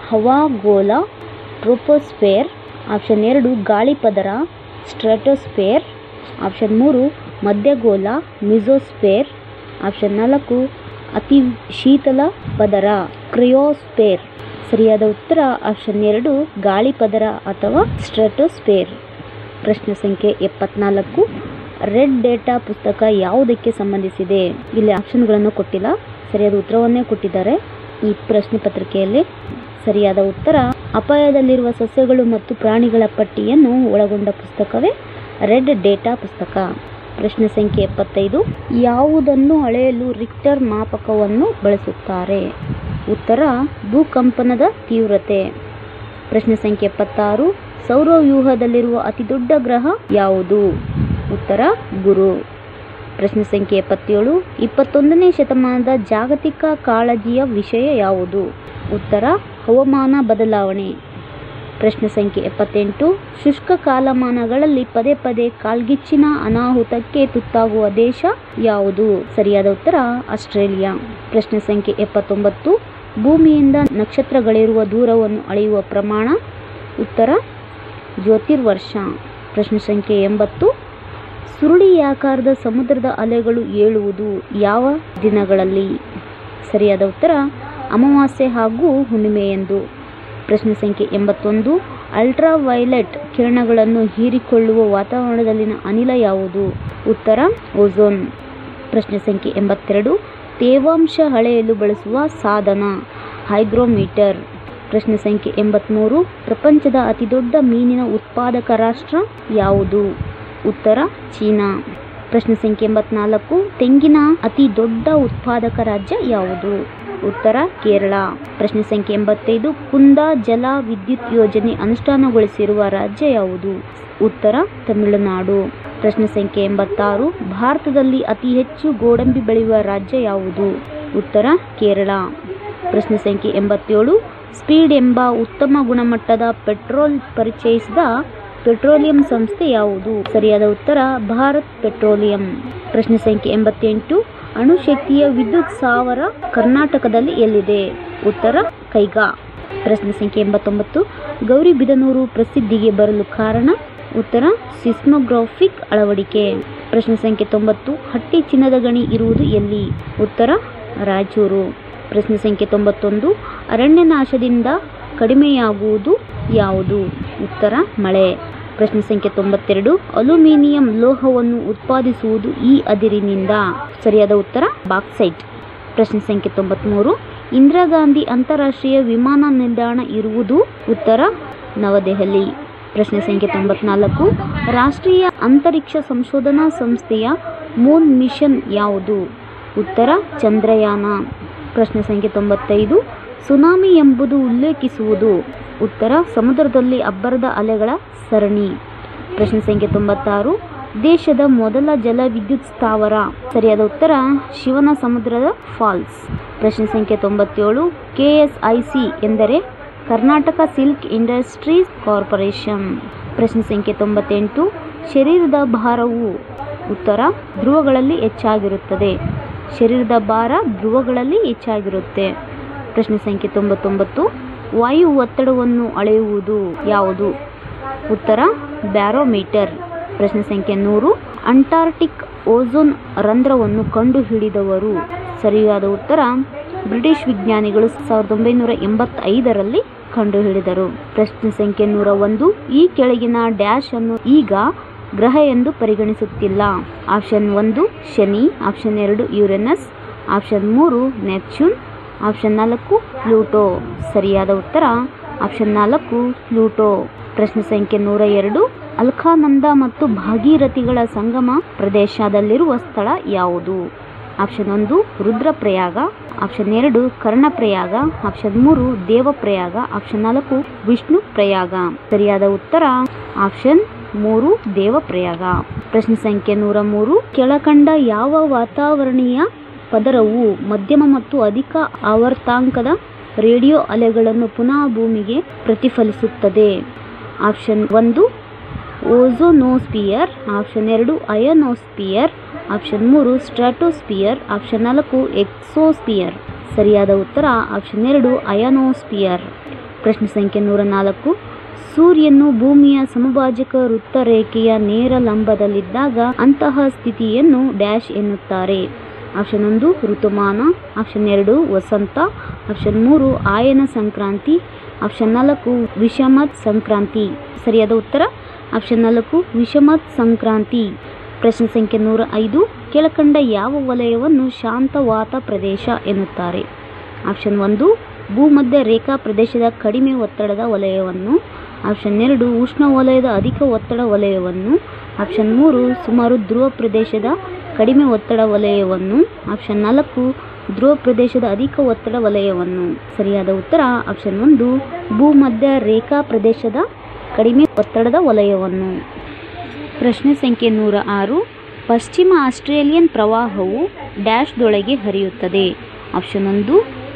ಹವಾಗೋಳ ಟ್ರೋಪೋಸ್ಫೇರ್, ಆಪ್ಷನ್ ಎರಡು ಗಾಳಿ ಪದರ ಸ್ಟ್ರಾಟೋಸ್ಫೇರ್, ಆಪ್ಷನ್ ಮೂರು ಮಧ್ಯಗೋಳ ಮಿಜೋಸ್ಫೇರ್, ಆಪ್ಷನ್ ನಾಲ್ಕು ಅತಿ ಶೀತಲ ಪದರ ಕ್ರಯೋಸ್ಫೇರ್. ಸರಿಯಾದ ಉತ್ತರ ಆಪ್ಷನ್ ಎರಡು ಗಾಳಿ ಪದರ ಅಥವಾ ಸ್ಟ್ರಾಟೋಸ್ಫೇರ್. ಪ್ರಶ್ನೆ ಸಂಖ್ಯೆ ಎಪ್ಪತ್ನಾಲ್ಕು. ರೆಡ್ ಡೇಟಾ ಪುಸ್ತಕ ಯಾವುದಕ್ಕೆ ಸಂಬಂಧಿಸಿದೆ? ಇಲ್ಲಿ ಆಪ್ಷನ್ಗಳನ್ನು ಕೊಟ್ಟಿಲ್ಲ, ಸರಿಯಾದ ಉತ್ತರವನ್ನೇ ಕೊಟ್ಟಿದ್ದಾರೆ ಈ ಪ್ರಶ್ನೆ ಪತ್ರಿಕೆಯಲ್ಲಿ. ಸರಿಯಾದ ಉತ್ತರ ಅಪಾಯದಲ್ಲಿರುವ ಸಸ್ಯಗಳು ಮತ್ತು ಪ್ರಾಣಿಗಳ ಪಟ್ಟಿಯನ್ನು ಒಳಗೊಂಡ ಪುಸ್ತಕವೇ ರೆಡ್ ಡೇಟಾ ಪುಸ್ತಕ. ಪ್ರಶ್ನೆ ಸಂಖ್ಯೆ ಎಪ್ಪತ್ತೈದು. ಯಾವುದನ್ನು ಅಳೆಯಲು ರಿಕ್ಟರ್ ಮಾಪಕವನ್ನು ಬಳಸುತ್ತಾರೆ? ಉತ್ತರ ಭೂಕಂಪನದ ತೀವ್ರತೆ. ಪ್ರಶ್ನೆ ಸಂಖ್ಯೆ ಎಪ್ಪತ್ತಾರು. ಸೌರವ್ಯೂಹದಲ್ಲಿರುವ ಅತಿದೊಡ್ಡ ಗ್ರಹ ಯಾವುದು? ಉತ್ತರ ಗುರು. ಪ್ರಶ್ನೆ ಸಂಖ್ಯೆ ಎಪ್ಪತ್ತೇಳು. ಇಪ್ಪತ್ತೊಂದನೇ ಶತಮಾನದ ಜಾಗತಿಕ ಕಾಳಜಿಯ ವಿಷಯ ಯಾವುದು? ಉತ್ತರ ಹವಾಮಾನ ಬದಲಾವಣೆ. ಪ್ರಶ್ನೆ ಸಂಖ್ಯೆ ಎಪ್ಪತ್ತೆಂಟು. ಶುಷ್ಕ ಕಾಲಮಾನಗಳಲ್ಲಿ ಪದೇ ಪದೇ ಕಾಳ್ಗಿಚ್ಚಿನ ಅನಾಹುತಕ್ಕೆ ತುತ್ತಾಗುವ ದೇಶ ಯಾವುದು? ಸರಿಯಾದ ಉತ್ತರ ಆಸ್ಟ್ರೇಲಿಯಾ. ಪ್ರಶ್ನೆ ಸಂಖ್ಯೆ ಎಪ್ಪತ್ತೊಂಬತ್ತು. ಭೂಮಿಯಿಂದ ನಕ್ಷತ್ರಗಳಿರುವ ದೂರವನ್ನು ಅಳೆಯುವ ಪ್ರಮಾಣ? ಉತ್ತರ ಜ್ಯೋತಿರ್ವರ್ಷ. ಪ್ರಶ್ನೆ ಸಂಖ್ಯೆ ಎಂಬತ್ತು. ಸುರುಳಿಯಾಕಾರದ ಸಮುದ್ರದ ಅಲೆಗಳು ಏಳುವುದು ಯಾವ ದಿನಗಳಲ್ಲಿ? ಸರಿಯಾದ ಉತ್ತರ ಅಮಾವಾಸ್ಯೆ ಹಾಗೂ ಹುಣ್ಣಿಮೆಯಂದು. ಪ್ರಶ್ನೆ ಸಂಖ್ಯೆ ಎಂಬತ್ತೊಂದು. ಅಲ್ಟ್ರಾ ವೈಲೆಟ್ ಕಿರಣಗಳನ್ನು ಹೀರಿಕೊಳ್ಳುವ ವಾತಾವರಣದಲ್ಲಿನ ಅನಿಲ ಯಾವುದು? ಉತ್ತರ ಓಝೋನ್. ಪ್ರಶ್ನೆ ಸಂಖ್ಯೆ ಎಂಬತ್ತೆರಡು. ತೇವಾಂಶ ಅಳೆಯಲು ಬಳಸುವ ಸಾಧನ? ಹೈಗ್ರೋಮೀಟರ್. ಪ್ರಶ್ನೆ ಸಂಖ್ಯೆ ಎಂಬತ್ತ್ಮೂರು. ಪ್ರಪಂಚದ ಅತಿದೊಡ್ಡ ಮೀನಿನ ಉತ್ಪಾದಕ ರಾಷ್ಟ್ರ ಯಾವುದು? ಉತ್ತರ ಚೀನಾ. ಪ್ರಶ್ನೆ ಸಂಖ್ಯೆ ಎಂಬತ್ನಾಲ್ಕು. ತೆಂಗಿನ ಅತಿ ದೊಡ್ಡ ಉತ್ಪಾದಕ ರಾಜ್ಯ ಯಾವುದು? ಉತ್ತರ ಕೇರಳ. ಪ್ರಶ್ನೆ ಸಂಖ್ಯೆ ಎಂಬತ್ತೈದು. ಕುಂದ ಜಲ ವಿದ್ಯುತ್ ಯೋಜನೆ ಅನುಷ್ಠಾನಗೊಳಿಸಿರುವ ರಾಜ್ಯ ಯಾವುದು? ಉತ್ತರ ತಮಿಳುನಾಡು. ಪ್ರಶ್ನೆ ಸಂಖ್ಯೆ ಎಂಬತ್ತಾರು. ಭಾರತದಲ್ಲಿ ಅತಿ ಹೆಚ್ಚು ಗೋಡಂಬಿ ಬೆಳೆಯುವ ರಾಜ್ಯ ಯಾವುದು? ಉತ್ತರ ಕೇರಳ. ಪ್ರಶ್ನೆ ಸಂಖ್ಯೆ ಎಂಬತ್ತೇಳು. ಸ್ಪೀಡ್ ಎಂಬ ಉತ್ತಮ ಗುಣಮಟ್ಟದ ಪೆಟ್ರೋಲ್ ಪರಿಚಯಿಸಿದ ಪೆಟ್ರೋಲಿಯಂ ಸಂಸ್ಥೆ ಯಾವುದು? ಸರಿಯಾದ ಉತ್ತರ ಭಾರತ್ ಪೆಟ್ರೋಲಿಯಂ. ಪ್ರಶ್ನೆ ಸಂಖ್ಯೆ ಎಂಬತ್ತೆಂಟು. ಅಣುಶಕ್ತಿಯ ವಿದ್ಯುತ್ ಸ್ಥಾವರ ಕರ್ನಾಟಕದಲ್ಲಿ ಎಲ್ಲಿದೆ? ಉತ್ತರ ಕೈಗಾ. ಪ್ರಶ್ನೆ ಸಂಖ್ಯೆ ಎಂಬತ್ತೊಂಬತ್ತು. ಗೌರಿಬಿದನೂರು ಪ್ರಸಿದ್ಧಿಗೆ ಬರಲು ಕಾರಣ? ಉತ್ತರ ಸಿಸ್ಮೋಗ್ರಾಫಿಕ್ ಅಳವಡಿಕೆ. ಪ್ರಶ್ನೆ ಸಂಖ್ಯೆ ತೊಂಬತ್ತು. ಹಟ್ಟಿ ಚಿನ್ನದ ಗಣಿ ಇರುವುದು ಎಲ್ಲಿ? ಉತ್ತರ ರಾಯಚೂರು. ಪ್ರಶ್ನೆ ಸಂಖ್ಯೆ ತೊಂಬತ್ತೊಂದು. ಅರಣ್ಯನಾಶದಿಂದ ಕಡಿಮೆಯಾಗುವುದು ಯಾವುದು? ಉತ್ತರ ಮಳೆ. ಪ್ರಶ್ನೆ ಸಂಖ್ಯೆ ತೊಂಬತ್ತೆರಡು. ಅಲ್ಯೂಮಿನಿಯಂ ಲೋಹವನ್ನು ಉತ್ಪಾದಿಸುವುದು ಈ ಅದಿರಿನಿಂದ? ಸರಿಯಾದ ಉತ್ತರ ಬಾಕ್ಸೈಟ್. ಪ್ರಶ್ನೆ ಸಂಖ್ಯೆ ತೊಂಬತ್ಮೂರು. ಇಂದಿರಾ ಗಾಂಧಿ ಅಂತಾರಾಷ್ಟ್ರೀಯ ವಿಮಾನ ನಿಲ್ದಾಣ ಇರುವುದು? ಉತ್ತರ ನವದೆಹಲಿ. ಪ್ರಶ್ನೆ ಸಂಖ್ಯೆ ತೊಂಬತ್ನಾಲ್ಕು. ರಾಷ್ಟ್ರೀಯ ಅಂತರಿಕ್ಷ ಸಂಶೋಧನಾ ಸಂಸ್ಥೆಯ ಮೂನ್ ಮಿಷನ್ ಯಾವುದು? ಉತ್ತರ ಚಂದ್ರಯಾನ. ಪ್ರಶ್ನೆ ಸಂಖ್ಯೆ ತೊಂಬತ್ತೈದು. ಸುನಾಮಿ ಎಂಬುದು ಉಲ್ಲೇಖಿಸುವುದು? ಉತ್ತರ ಸಮುದ್ರದಲ್ಲಿ ಅಬ್ಬರದ ಅಲೆಗಳ ಸರಣಿ. ಪ್ರಶ್ನೆ ಸಂಖ್ಯೆ ತೊಂಬತ್ತಾರು. ದೇಶದ ಮೊದಲ ಜಲ ವಿದ್ಯುತ್ ಸ್ಥಾವರ? ಸರಿಯಾದ ಉತ್ತರ ಶಿವನ ಸಮುದ್ರದ ಫಾಲ್ಸ್. ಪ್ರಶ್ನೆ ಸಂಖ್ಯೆ ತೊಂಬತ್ತೇಳು. ಕೆ ಎಸ್ ಐ ಸಿ ಎಂದರೆ? Karnataka silk industries corporation. ಪ್ರಶ್ನೆ ಸಂಖ್ಯೆ ತೊಂಬತ್ತೆಂಟು. ಶರೀರದ ಭಾರವು? ಉತ್ತರ ಧ್ರುವಗಳಲ್ಲಿ ಹೆಚ್ಚಾಗಿರುತ್ತದೆ. ಶರೀರದ ಭಾರ ಧ್ರುವಗಳಲ್ಲಿ ಹೆಚ್ಚಾಗಿರುತ್ತೆ. ಪ್ರಶ್ನೆ ಸಂಖ್ಯೆ ತೊಂಬತ್ತೊಂಬತ್ತು. ವಾಯು ಒತ್ತಡವನ್ನು ಅಳೆಯುವುದು ಯಾವುದು? ಉತ್ತರ ಬ್ಯಾರೋಮೀಟರ್. ಪ್ರಶ್ನೆ ಸಂಖ್ಯೆ ನೂರು. ಅಂಟಾರ್ಟಿಕ್ ಓಝೋನ್ ರಂಧ್ರವನ್ನು ಕಂಡುಹಿಡಿದವರು? ಸರಿಯಾದ ಉತ್ತರ ಬ್ರಿಟಿಷ್ ವಿಜ್ಞಾನಿಗಳು ಸಾವಿರದ ಒಂಬೈನೂರ ಎಂಬತ್ತೈದರಲ್ಲಿ ಕಂಡುಹಿಡಿದರು. ಪ್ರಶ್ನೆ ಸಂಖ್ಯೆ ನೂರ ಒಂದು. ಈ ಕೆಳಗಿನ ಡ್ಯಾಶ್ ಅನ್ನು ಈಗ ಗ್ರಹ ಎಂದು ಪರಿಗಣಿಸುತ್ತಿಲ್ಲ? ಆಪ್ಷನ್ ಒಂದು ಶನಿ, ಆಪ್ಷನ್ ಎರಡು ಯುರೇನಸ್, ಆಪ್ಷನ್ ಮೂರು ನೆಪ್ಚೂನ್, ಆಪ್ಷನ್ ನಾಲ್ಕು ಪ್ಲೂಟೋ. ಸರಿಯಾದ ಉತ್ತರ ಆಪ್ಷನ್ ನಾಲ್ಕು ಪ್ಲೂಟೋ. ಪ್ರಶ್ನೆ ಸಂಖ್ಯೆ ನೂರ ಎರಡು. ಅಲ್ಕಾನಂದ ಮತ್ತು ಭಾಗೀರಥಿಗಳ ಸಂಗಮ ಪ್ರದೇಶದಲ್ಲಿರುವ ಸ್ಥಳ ಯಾವುದು? ಆಪ್ಷನ್ ಒಂದು ರುದ್ರಪ್ರಯಾಗ, ಆಪ್ಷನ್ ಎರಡು ಕರ್ಣಪ್ರಯಾಗ, ಆಪ್ಷನ್ ಮೂರು ದೇವಪ್ರಯಾಗ, ಆಪ್ಷನ್ ನಾಲ್ಕು ವಿಷ್ಣು ಪ್ರಯಾಗ. ಸರಿಯಾದ ಉತ್ತರ ಆಪ್ಷನ್ ಮೂರು ದೇವಪ್ರಯಾಗ. ಪ್ರಶ್ನೆ ಸಂಖ್ಯೆ ನೂರ ಮೂರು. ಕೆಳಕಂಡ ಯಾವ ವಾತಾವರಣೀಯ ಪದರವು ಮಧ್ಯಮ ಮತ್ತು ಅಧಿಕ ಆವರ್ತಾಂಕದ ರೇಡಿಯೋ ಅಲೆಗಳನ್ನು ಪುನಃ ಭೂಮಿಗೆ ಪ್ರತಿಫಲಿಸುತ್ತದೆ? ಆಪ್ಷನ್ ಒಂದು ಓಝೋನೋಸ್ಪಿಯರ್, ಆಪ್ಷನ್ ಎರಡು ಅಯೋನೋಸ್ಪಿಯರ್, ಆಪ್ಷನ್ ಮೂರು ಸ್ಟ್ರಾಟೋಸ್ಪಿಯರ್, ಆಪ್ಷನ್ ನಾಲ್ಕು ಎಕ್ಸೋಸ್ಪಿಯರ್. ಸರಿಯಾದ ಉತ್ತರ ಆಪ್ಷನ್ ಎರಡು ಅಯೋನೋಸ್ಪಿಯರ್. ಪ್ರಶ್ನೆ ಸಂಖ್ಯೆ ನೂರ ನಾಲ್ಕು. ಸೂರ್ಯನು ಭೂಮಿಯ ಸಮಭಾಜಕ ವೃತ್ತರೇಖೆಯ ನೇರ ಲಂಬದಲ್ಲಿದ್ದಾಗ ಅಂತಹ ಸ್ಥಿತಿಯನ್ನು ಡ್ಯಾಶ್ ಎನ್ನುತ್ತಾರೆ? ಆಪ್ಷನ್ ಒಂದು ಋತುಮಾನ, ಆಪ್ಷನ್ ಎರಡು ವಸಂತ, ಆಪ್ಷನ್ ಮೂರು ಆಯನ ಸಂಕ್ರಾಂತಿ, ಆಪ್ಷನ್ ನಾಲ್ಕು ವಿಷಮತ್ ಸಂಕ್ರಾಂತಿ. ಸರಿಯಾದ ಉತ್ತರ ಆಪ್ಷನ್ ನಾಲ್ಕು ವಿಷಮತ್ ಸಂಕ್ರಾಂತಿ. ಪ್ರಶ್ನೆ ಸಂಖ್ಯೆ ನೂರ ಐದು. ಕೆಳಕಂಡ ಯಾವ ವಲಯವನ್ನು ಶಾಂತವಾತ ಪ್ರದೇಶ ಎನ್ನುತ್ತಾರೆ? ಆಪ್ಷನ್ ಒಂದು ಭೂಮಧ್ಯ ರೇಖಾ ಪ್ರದೇಶದ ಕಡಿಮೆ ಒತ್ತಡದ ವಲಯವನ್ನು, ಆಪ್ಷನ್ ಎರಡು ಉಷ್ಣವಲಯದ ಅಧಿಕ ಒತ್ತಡ ವಲಯವನ್ನು, ಆಪ್ಷನ್ ಮೂರು ಸುಮಾರು ಧ್ರುವ ಪ್ರದೇಶದ ಕಡಿಮೆ ಒತ್ತಡ ವಲಯವನ್ನು, ಆಪ್ಷನ್ ನಾಲ್ಕು ಧ್ರುವ ಪ್ರದೇಶದ ಅಧಿಕ ಒತ್ತಡ ವಲಯವನ್ನು. ಸರಿಯಾದ ಉತ್ತರ ಆಪ್ಷನ್ ಒಂದು ಭೂಮಧ್ಯ ರೇಖಾ ಪ್ರದೇಶದ ಕಡಿಮೆ ಒತ್ತಡದ ವಲಯವನ್ನು. ಪ್ರಶ್ನೆ ಸಂಖ್ಯೆ ನೂರ ಆರು. ಪಶ್ಚಿಮ ಆಸ್ಟ್ರೇಲಿಯನ್ ಪ್ರವಾಹವು ಡ್ಯಾಶ್ದೊಳಗೆ ಹರಿಯುತ್ತದೆ? ಆಪ್ಷನ್ ಒಂದು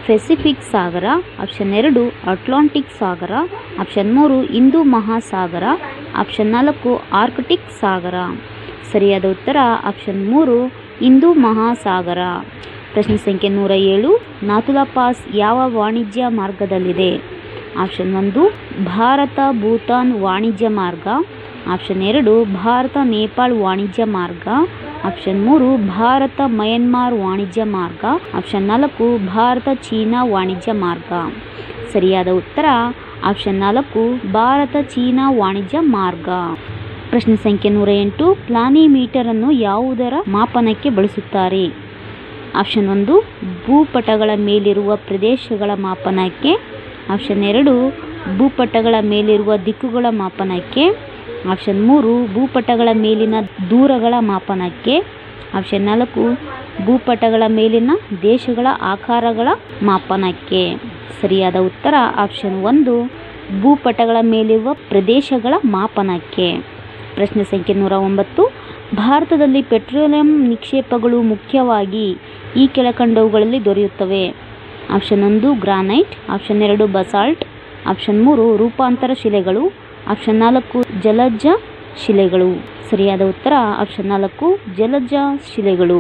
ಪೆಸಿಫಿಕ್ ಸಾಗರ. ಆಪ್ಷನ್ ಎರಡು ಅಟ್ಲಾಂಟಿಕ್ ಸಾಗರ. ಆಪ್ಷನ್ ಮೂರು ಹಿಂದೂ ಮಹಾಸಾಗರ. ಆಪ್ಷನ್ ನಾಲ್ಕು ಆರ್ಕ್ಟಿಕ್ ಸಾಗರ. ಸರಿಯಾದ ಉತ್ತರ ಆಪ್ಷನ್ ಮೂರು ಹಿಂದೂ ಮಹಾಸಾಗರ. ಪ್ರಶ್ನೆ ಸಂಖ್ಯೆ ನೂರ ಏಳು. ನಾಥುಲಾ ಪಾಸ್ ಯಾವ ವಾಣಿಜ್ಯ ಮಾರ್ಗದಲ್ಲಿದೆ? ಆಪ್ಷನ್ ಒಂದು ಭಾರತ ಭೂತಾನ್ ವಾಣಿಜ್ಯ ಮಾರ್ಗ. ಆಪ್ಷನ್ ಎರಡು ಭಾರತ ನೇಪಾಳ ವಾಣಿಜ್ಯ ಮಾರ್ಗ. ಆಪ್ಷನ್ ಮೂರು ಭಾರತ ಮಯನ್ಮಾರ್ ವಾಣಿಜ್ಯ ಮಾರ್ಗ. ಆಪ್ಷನ್ ನಾಲ್ಕು ಭಾರತ ಚೀನಾ ವಾಣಿಜ್ಯ ಮಾರ್ಗ. ಸರಿಯಾದ ಉತ್ತರ ಆಪ್ಷನ್ ನಾಲ್ಕು ಭಾರತ ಚೀನಾ ವಾಣಿಜ್ಯ ಮಾರ್ಗ. ಪ್ರಶ್ನೆ ಸಂಖ್ಯೆ ನೂರ ಎಂಟು. ಪ್ಲಾನಿಮೀಟರನ್ನು ಯಾವುದರ ಮಾಪನಕ್ಕೆ ಬಳಸುತ್ತಾರೆ? ಆಪ್ಷನ್ ಒಂದು ಭೂಪಟಗಳ ಮೇಲಿರುವ ಪ್ರದೇಶಗಳ ಮಾಪನಕ್ಕೆ. ಆಪ್ಷನ್ ಎರಡು ಭೂಪಟಗಳ ಮೇಲಿರುವ ದಿಕ್ಕುಗಳ ಮಾಪನಕ್ಕೆ. ಆಪ್ಷನ್ ಮೂರು ಭೂಪಟಗಳ ಮೇಲಿನ ದೂರಗಳ ಮಾಪನಕ್ಕೆ. ಆಪ್ಷನ್ ನಾಲ್ಕು ಭೂಪಟಗಳ ಮೇಲಿನ ದೇಶಗಳ ಆಕಾರಗಳ ಮಾಪನಕ್ಕೆ. ಸರಿಯಾದ ಉತ್ತರ ಆಪ್ಷನ್ ಒಂದು ಭೂಪಟಗಳ ಮೇಲಿರುವ ಪ್ರದೇಶಗಳ ಮಾಪನಕ್ಕೆ. ಪ್ರಶ್ನೆ ಸಂಖ್ಯೆ ನೂರ ಒಂಬತ್ತು. ಭಾರತದಲ್ಲಿ ಪೆಟ್ರೋಲಿಯಂ ನಿಕ್ಷೇಪಗಳು ಮುಖ್ಯವಾಗಿ ಈ ಕೆಳಕಂಡವುಗಳಲ್ಲಿ ದೊರೆಯುತ್ತವೆ. ಆಪ್ಷನ್ ಒಂದು ಗ್ರಾನೈಟ್. ಆಪ್ಷನ್ ಎರಡು ಬಸಾಲ್ಟ್. ಆಪ್ಷನ್ ಮೂರು ರೂಪಾಂತರ ಶಿಲೆಗಳು. ಆಪ್ಷನ್ ನಾಲ್ಕು ಜಲಜ ಶಿಲೆಗಳು. ಸರಿಯಾದ ಉತ್ತರ ಆಪ್ಷನ್ ನಾಲ್ಕು ಜಲಜ ಶಿಲೆಗಳು.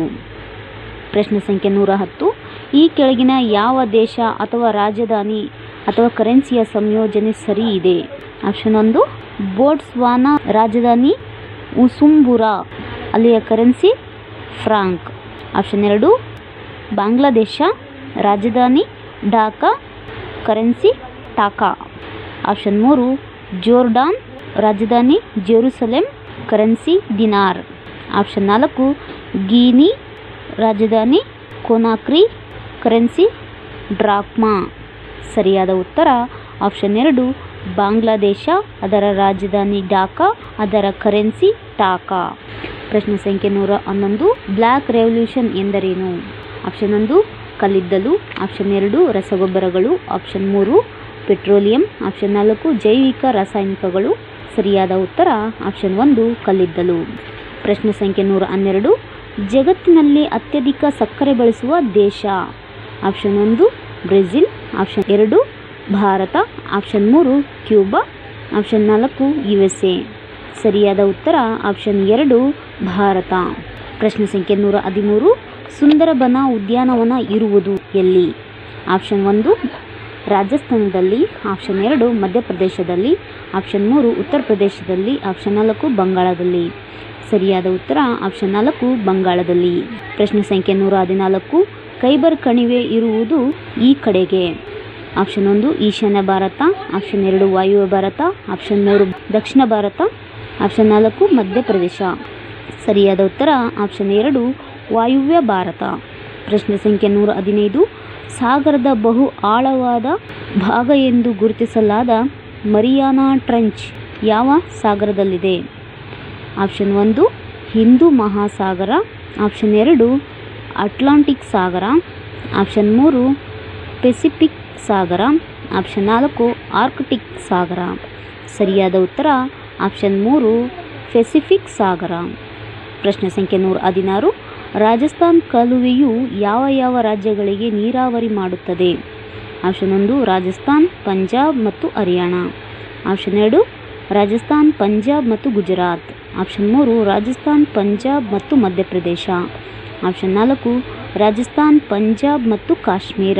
ಪ್ರಶ್ನೆ ಸಂಖ್ಯೆ ನೂರ ಹತ್ತು. ಈ ಕೆಳಗಿನ ಯಾವ ದೇಶ ಅಥವಾ ರಾಜಧಾನಿ ಅಥವಾ ಕರೆನ್ಸಿಯ ಸಂಯೋಜನೆ ಸರಿ ಇದೆ? ಆಪ್ಷನ್ ಒಂದು ಬೋಟ್ಸ್ವಾನಾ, ರಾಜಧಾನಿ ಉಸುಂಬುರಾ, ಅಲ್ಲಿಯ ಕರೆನ್ಸಿ ಫ್ರಾಂಕ್. ಆಪ್ಷನ್ ಎರಡು ಬಾಂಗ್ಲಾದೇಶ, ರಾಜಧಾನಿ ಢಾಕಾ, ಕರೆನ್ಸಿ ಟಾಕಾ. ಆಪ್ಷನ್ ಮೂರು ಜೋರ್ಡಾನ್, ರಾಜಧಾನಿ ಜೆರುಸಲೆಂ, ಕರೆನ್ಸಿ ದಿನಾರ್. ಆಪ್ಷನ್ ನಾಲ್ಕು ಗೀನಿ, ರಾಜಧಾನಿ ಕೊನಾಕ್ರಿ, ಕರೆನ್ಸಿ ಡ್ರಾಕ್ಮಾ. ಸರಿಯಾದ ಉತ್ತರ ಆಪ್ಷನ್ ಎರಡು ಬಾಂಗ್ಲಾದೇಶ, ಅದರ ರಾಜಧಾನಿ ಢಾಕಾ, ಅದರ ಕರೆನ್ಸಿ ಟಾಕಾ. ಪ್ರಶ್ನೆ ಸಂಖ್ಯೆ ನೂರ ಹನ್ನೊಂದು. ಬ್ಲ್ಯಾಕ್ ರೆವಲ್ಯೂಷನ್ ಎಂದರೇನು? ಆಪ್ಷನ್ ಒಂದು ಕಲ್ಲಿದ್ದಲು. ಆಪ್ಷನ್ ಎರಡು ರಸಗೊಬ್ಬರಗಳು. ಆಪ್ಷನ್ ಮೂರು ಪೆಟ್ರೋಲಿಯಂ. ಆಪ್ಷನ್ ನಾಲ್ಕು ಜೈವಿಕ ರಾಸಾಯನಿಕಗಳು. ಸರಿಯಾದ ಉತ್ತರ ಆಪ್ಷನ್ ಒಂದು ಕಲ್ಲಿದ್ದಲು. ಪ್ರಶ್ನೆ ಸಂಖ್ಯೆ ನೂರ ಹನ್ನೆರಡು. ಜಗತ್ತಿನಲ್ಲಿ ಅತ್ಯಧಿಕ ಸಕ್ಕರೆ ಬಳಸುವ ದೇಶ? ಆಪ್ಷನ್ ಒಂದು ಬ್ರೆಜಿಲ್. ಆಪ್ಷನ್ ಎರಡು ಭಾರತ. ಆಪ್ಷನ್ ಮೂರು ಕ್ಯೂಬಾ. ಆಪ್ಷನ್ ನಾಲ್ಕು ಯು ಎಸ್ ಎ. ಸರಿಯಾದ ಉತ್ತರ ಆಪ್ಷನ್ ಎರಡು ಭಾರತ. ಪ್ರಶ್ನೆ ಸಂಖ್ಯೆ ನೂರ ಹದಿಮೂರು. ಸುಂದರಬನ ಉದ್ಯಾನವನ ಇರುವುದು ಎಲ್ಲಿ? ಆಪ್ಷನ್ ಒಂದು ರಾಜಸ್ಥಾನದಲ್ಲಿ. ಆಪ್ಷನ್ ಎರಡು ಮಧ್ಯಪ್ರದೇಶದಲ್ಲಿ. ಆಪ್ಷನ್ ಮೂರು ಉತ್ತರ ಪ್ರದೇಶದಲ್ಲಿ. ಆಪ್ಷನ್ ನಾಲ್ಕು ಬಂಗಾಳದಲ್ಲಿ. ಸರಿಯಾದ ಉತ್ತರ ಆಪ್ಷನ್ ನಾಲ್ಕು ಬಂಗಾಳದಲ್ಲಿ. ಪ್ರಶ್ನೆ ಸಂಖ್ಯೆ ನೂರ ಹದಿನಾಲ್ಕು. ಖೈಬರ್ ಕಣಿವೆ ಇರುವುದು ಈ ಕಡೆಗೆ? ಆಪ್ಷನ್ ಒಂದು ಈಶಾನ್ಯ ಭಾರತ. ಆಪ್ಷನ್ ಎರಡು ವಾಯುವ್ಯ ಭಾರತ. ಆಪ್ಷನ್ ಮೂರು ದಕ್ಷಿಣ ಭಾರತ. ಆಪ್ಷನ್ ನಾಲ್ಕು ಮಧ್ಯಪ್ರದೇಶ. ಸರಿಯಾದ ಉತ್ತರ ಆಪ್ಷನ್ ಎರಡು ವಾಯುವ್ಯ ಭಾರತ. ಪ್ರಶ್ನೆ ಸಂಖ್ಯೆ ನೂರ ಹದಿನೈದು. ಸಾಗರದ ಬಹು ಆಳವಾದ ಭಾಗ ಎಂದು ಗುರುತಿಸಲಾದ ಮರಿಯಾನಾ ಟ್ರಂಚ್ ಯಾವ ಸಾಗರದಲ್ಲಿದೆ? ಆಪ್ಷನ್ ಒಂದು ಹಿಂದೂ ಮಹಾಸಾಗರ. ಆಪ್ಷನ್ ಎರಡು ಅಟ್ಲಾಂಟಿಕ್ ಸಾಗರ. ಆಪ್ಷನ್ ಮೂರು ಪೆಸಿಫಿಕ್ ಸಾಗರ. ಆಪ್ಷನ್ ನಾಲ್ಕು ಆರ್ಕ್ಟಿಕ್ ಸಾಗರ. ಸರಿಯಾದ ಉತ್ತರ ಆಪ್ಷನ್ ಮೂರು ಪೆಸಿಫಿಕ್ ಸಾಗರ. ಪ್ರಶ್ನೆ ಸಂಖ್ಯೆ ನೂರ ಹದಿನಾರು. ರಾಜಸ್ಥಾನ್ ಕಾಲುವೆಯು ಯಾವ ಯಾವ ರಾಜ್ಯಗಳಿಗೆ ನೀರಾವರಿ ಮಾಡುತ್ತದೆ? ಆಪ್ಷನ್ ಒಂದು ರಾಜಸ್ಥಾನ್, ಪಂಜಾಬ್ ಮತ್ತು ಹರಿಯಾಣ. ಆಪ್ಷನ್ ಎರಡು ರಾಜಸ್ಥಾನ್, ಪಂಜಾಬ್ ಮತ್ತು ಗುಜರಾತ್. ಆಪ್ಷನ್ ಮೂರು ರಾಜಸ್ಥಾನ್, ಪಂಜಾಬ್ ಮತ್ತು ಮಧ್ಯಪ್ರದೇಶ. ಆಪ್ಷನ್ ನಾಲ್ಕು ರಾಜಸ್ಥಾನ್, ಪಂಜಾಬ್ ಮತ್ತು ಕಾಶ್ಮೀರ.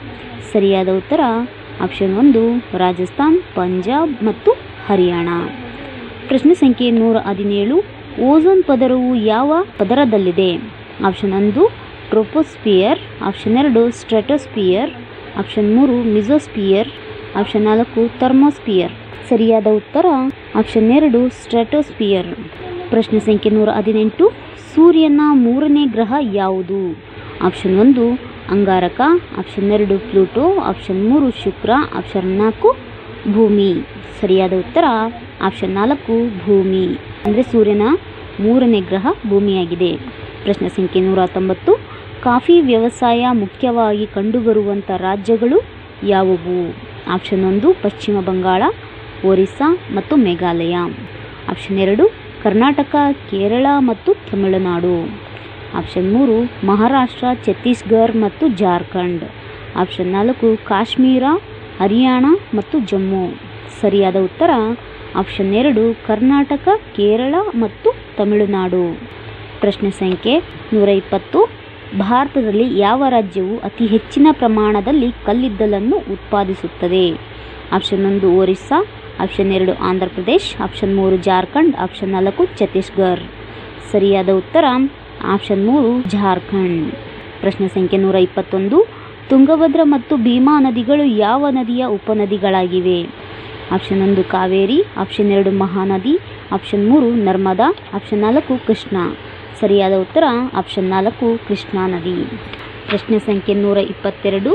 ಸರಿಯಾದ ಉತ್ತರ ಆಪ್ಷನ್ ಒಂದು ರಾಜಸ್ಥಾನ್, ಪಂಜಾಬ್ ಮತ್ತು ಹರಿಯಾಣ. ಪ್ರಶ್ನೆ ಸಂಖ್ಯೆ ನೂರ ಹದಿನೇಳು. ಓಝೋನ್ ಪದರವು ಯಾವ ಪದರದಲ್ಲಿದೆ? ಆಪ್ಷನ್ ಒಂದು ಟ್ರೋಪೋಸ್ಫಿಯರ್. ಆಪ್ಷನ್ ಎರಡು ಸ್ಟ್ರಾಟೋಸ್ಫಿಯರ್. ಆಪ್ಷನ್ ಮೂರು ಮಿಸೋಸ್ಫಿಯರ್. ಆಪ್ಷನ್ ನಾಲ್ಕು ಥರ್ಮೋಸ್ಫಿಯರ್. ಸರಿಯಾದ ಉತ್ತರ ಆಪ್ಷನ್ ಎರಡು ಸ್ಟ್ರಾಟೋಸ್ಫಿಯರ್. ಪ್ರಶ್ನೆ ಸಂಖ್ಯೆ ನೂರ ಹದಿನೆಂಟು. ಸೂರ್ಯನ ಮೂರನೇ ಗ್ರಹ ಯಾವುದು? ಆಪ್ಷನ್ ಒಂದು ಅಂಗಾರಕ. ಆಪ್ಷನ್ ಎರಡು ಪ್ಲೂಟೋ. ಆಪ್ಷನ್ ಮೂರು ಶುಕ್ರ. ಆಪ್ಷನ್ ನಾಲ್ಕು ಭೂಮಿ. ಸರಿಯಾದ ಉತ್ತರ ಆಪ್ಷನ್ ನಾಲ್ಕು ಭೂಮಿ. ಅಂದರೆ ಸೂರ್ಯನ ಮೂರನೇ ಗ್ರಹ ಭೂಮಿಯಾಗಿದೆ. ಪ್ರಶ್ನೆ ಸಂಖ್ಯೆ ನೂರ ಹತ್ತೊಂಬತ್ತು. ಕಾಫಿ ವ್ಯವಸಾಯ ಮುಖ್ಯವಾಗಿ ಕಂಡುಬರುವಂಥ ರಾಜ್ಯಗಳು ಯಾವುವು? ಆಪ್ಷನ್ ಒಂದು ಪಶ್ಚಿಮ ಬಂಗಾಳ, ಒರಿಸ್ಸಾ ಮತ್ತು ಮೇಘಾಲಯ. ಆಪ್ಷನ್ ಎರಡು ಕರ್ನಾಟಕ, ಕೇರಳ ಮತ್ತು ತಮಿಳುನಾಡು. ಆಪ್ಷನ್ ಮೂರು ಮಹಾರಾಷ್ಟ್ರ, ಛತ್ತೀಸ್ಗಢ ಮತ್ತು ಜಾರ್ಖಂಡ್. ಆಪ್ಷನ್ ನಾಲ್ಕು ಕಾಶ್ಮೀರ, ಹರಿಯಾಣ ಮತ್ತು ಜಮ್ಮು. ಸರಿಯಾದ ಉತ್ತರ ಆಪ್ಷನ್ ಎರಡು ಕರ್ನಾಟಕ, ಕೇರಳ ಮತ್ತು ತಮಿಳುನಾಡು. ಪ್ರಶ್ನೆ ಸಂಖ್ಯೆ ನೂರ ಇಪ್ಪತ್ತು. ಭಾರತದಲ್ಲಿ ಯಾವ ರಾಜ್ಯವು ಅತಿ ಹೆಚ್ಚಿನ ಪ್ರಮಾಣದಲ್ಲಿ ಕಲ್ಲಿದ್ದಲನ್ನು ಉತ್ಪಾದಿಸುತ್ತದೆ? ಆಪ್ಷನ್ ಒಂದು ಒರಿಸ್ಸಾ, ಆಪ್ಷನ್ ಎರಡು ಆಂಧ್ರ ಪ್ರದೇಶ್, ಆಪ್ಷನ್ ಮೂರು ಜಾರ್ಖಂಡ್, ಆಪ್ಷನ್ ನಾಲ್ಕು ಛತ್ತೀಸ್ಗಢ. ಸರಿಯಾದ ಉತ್ತರ ಆಪ್ಷನ್ ಮೂರು ಜಾರ್ಖಂಡ್. ಪ್ರಶ್ನೆ ಸಂಖ್ಯೆ ನೂರ ಇಪ್ಪತ್ತೊಂದು. ತುಂಗಭದ್ರಾ ಮತ್ತು ಭೀಮಾ ನದಿಗಳು ಯಾವ ನದಿಯ ಉಪನದಿಗಳಾಗಿವೆ? ಆಪ್ಷನ್ ಒಂದು ಕಾವೇರಿ, ಆಪ್ಷನ್ ಎರಡು ಮಹಾನದಿ, ಆಪ್ಷನ್ ಮೂರು ನರ್ಮದಾ, ಆಪ್ಷನ್ ನಾಲ್ಕು ಕೃಷ್ಣ. ಸರಿಯಾದ ಉತ್ತರ ಆಪ್ಷನ್ ನಾಲ್ಕು ಕೃಷ್ಣಾ ನದಿ. ಪ್ರಶ್ನೆ ಸಂಖ್ಯೆ ನೂರ ಇಪ್ಪತ್ತೆರಡು.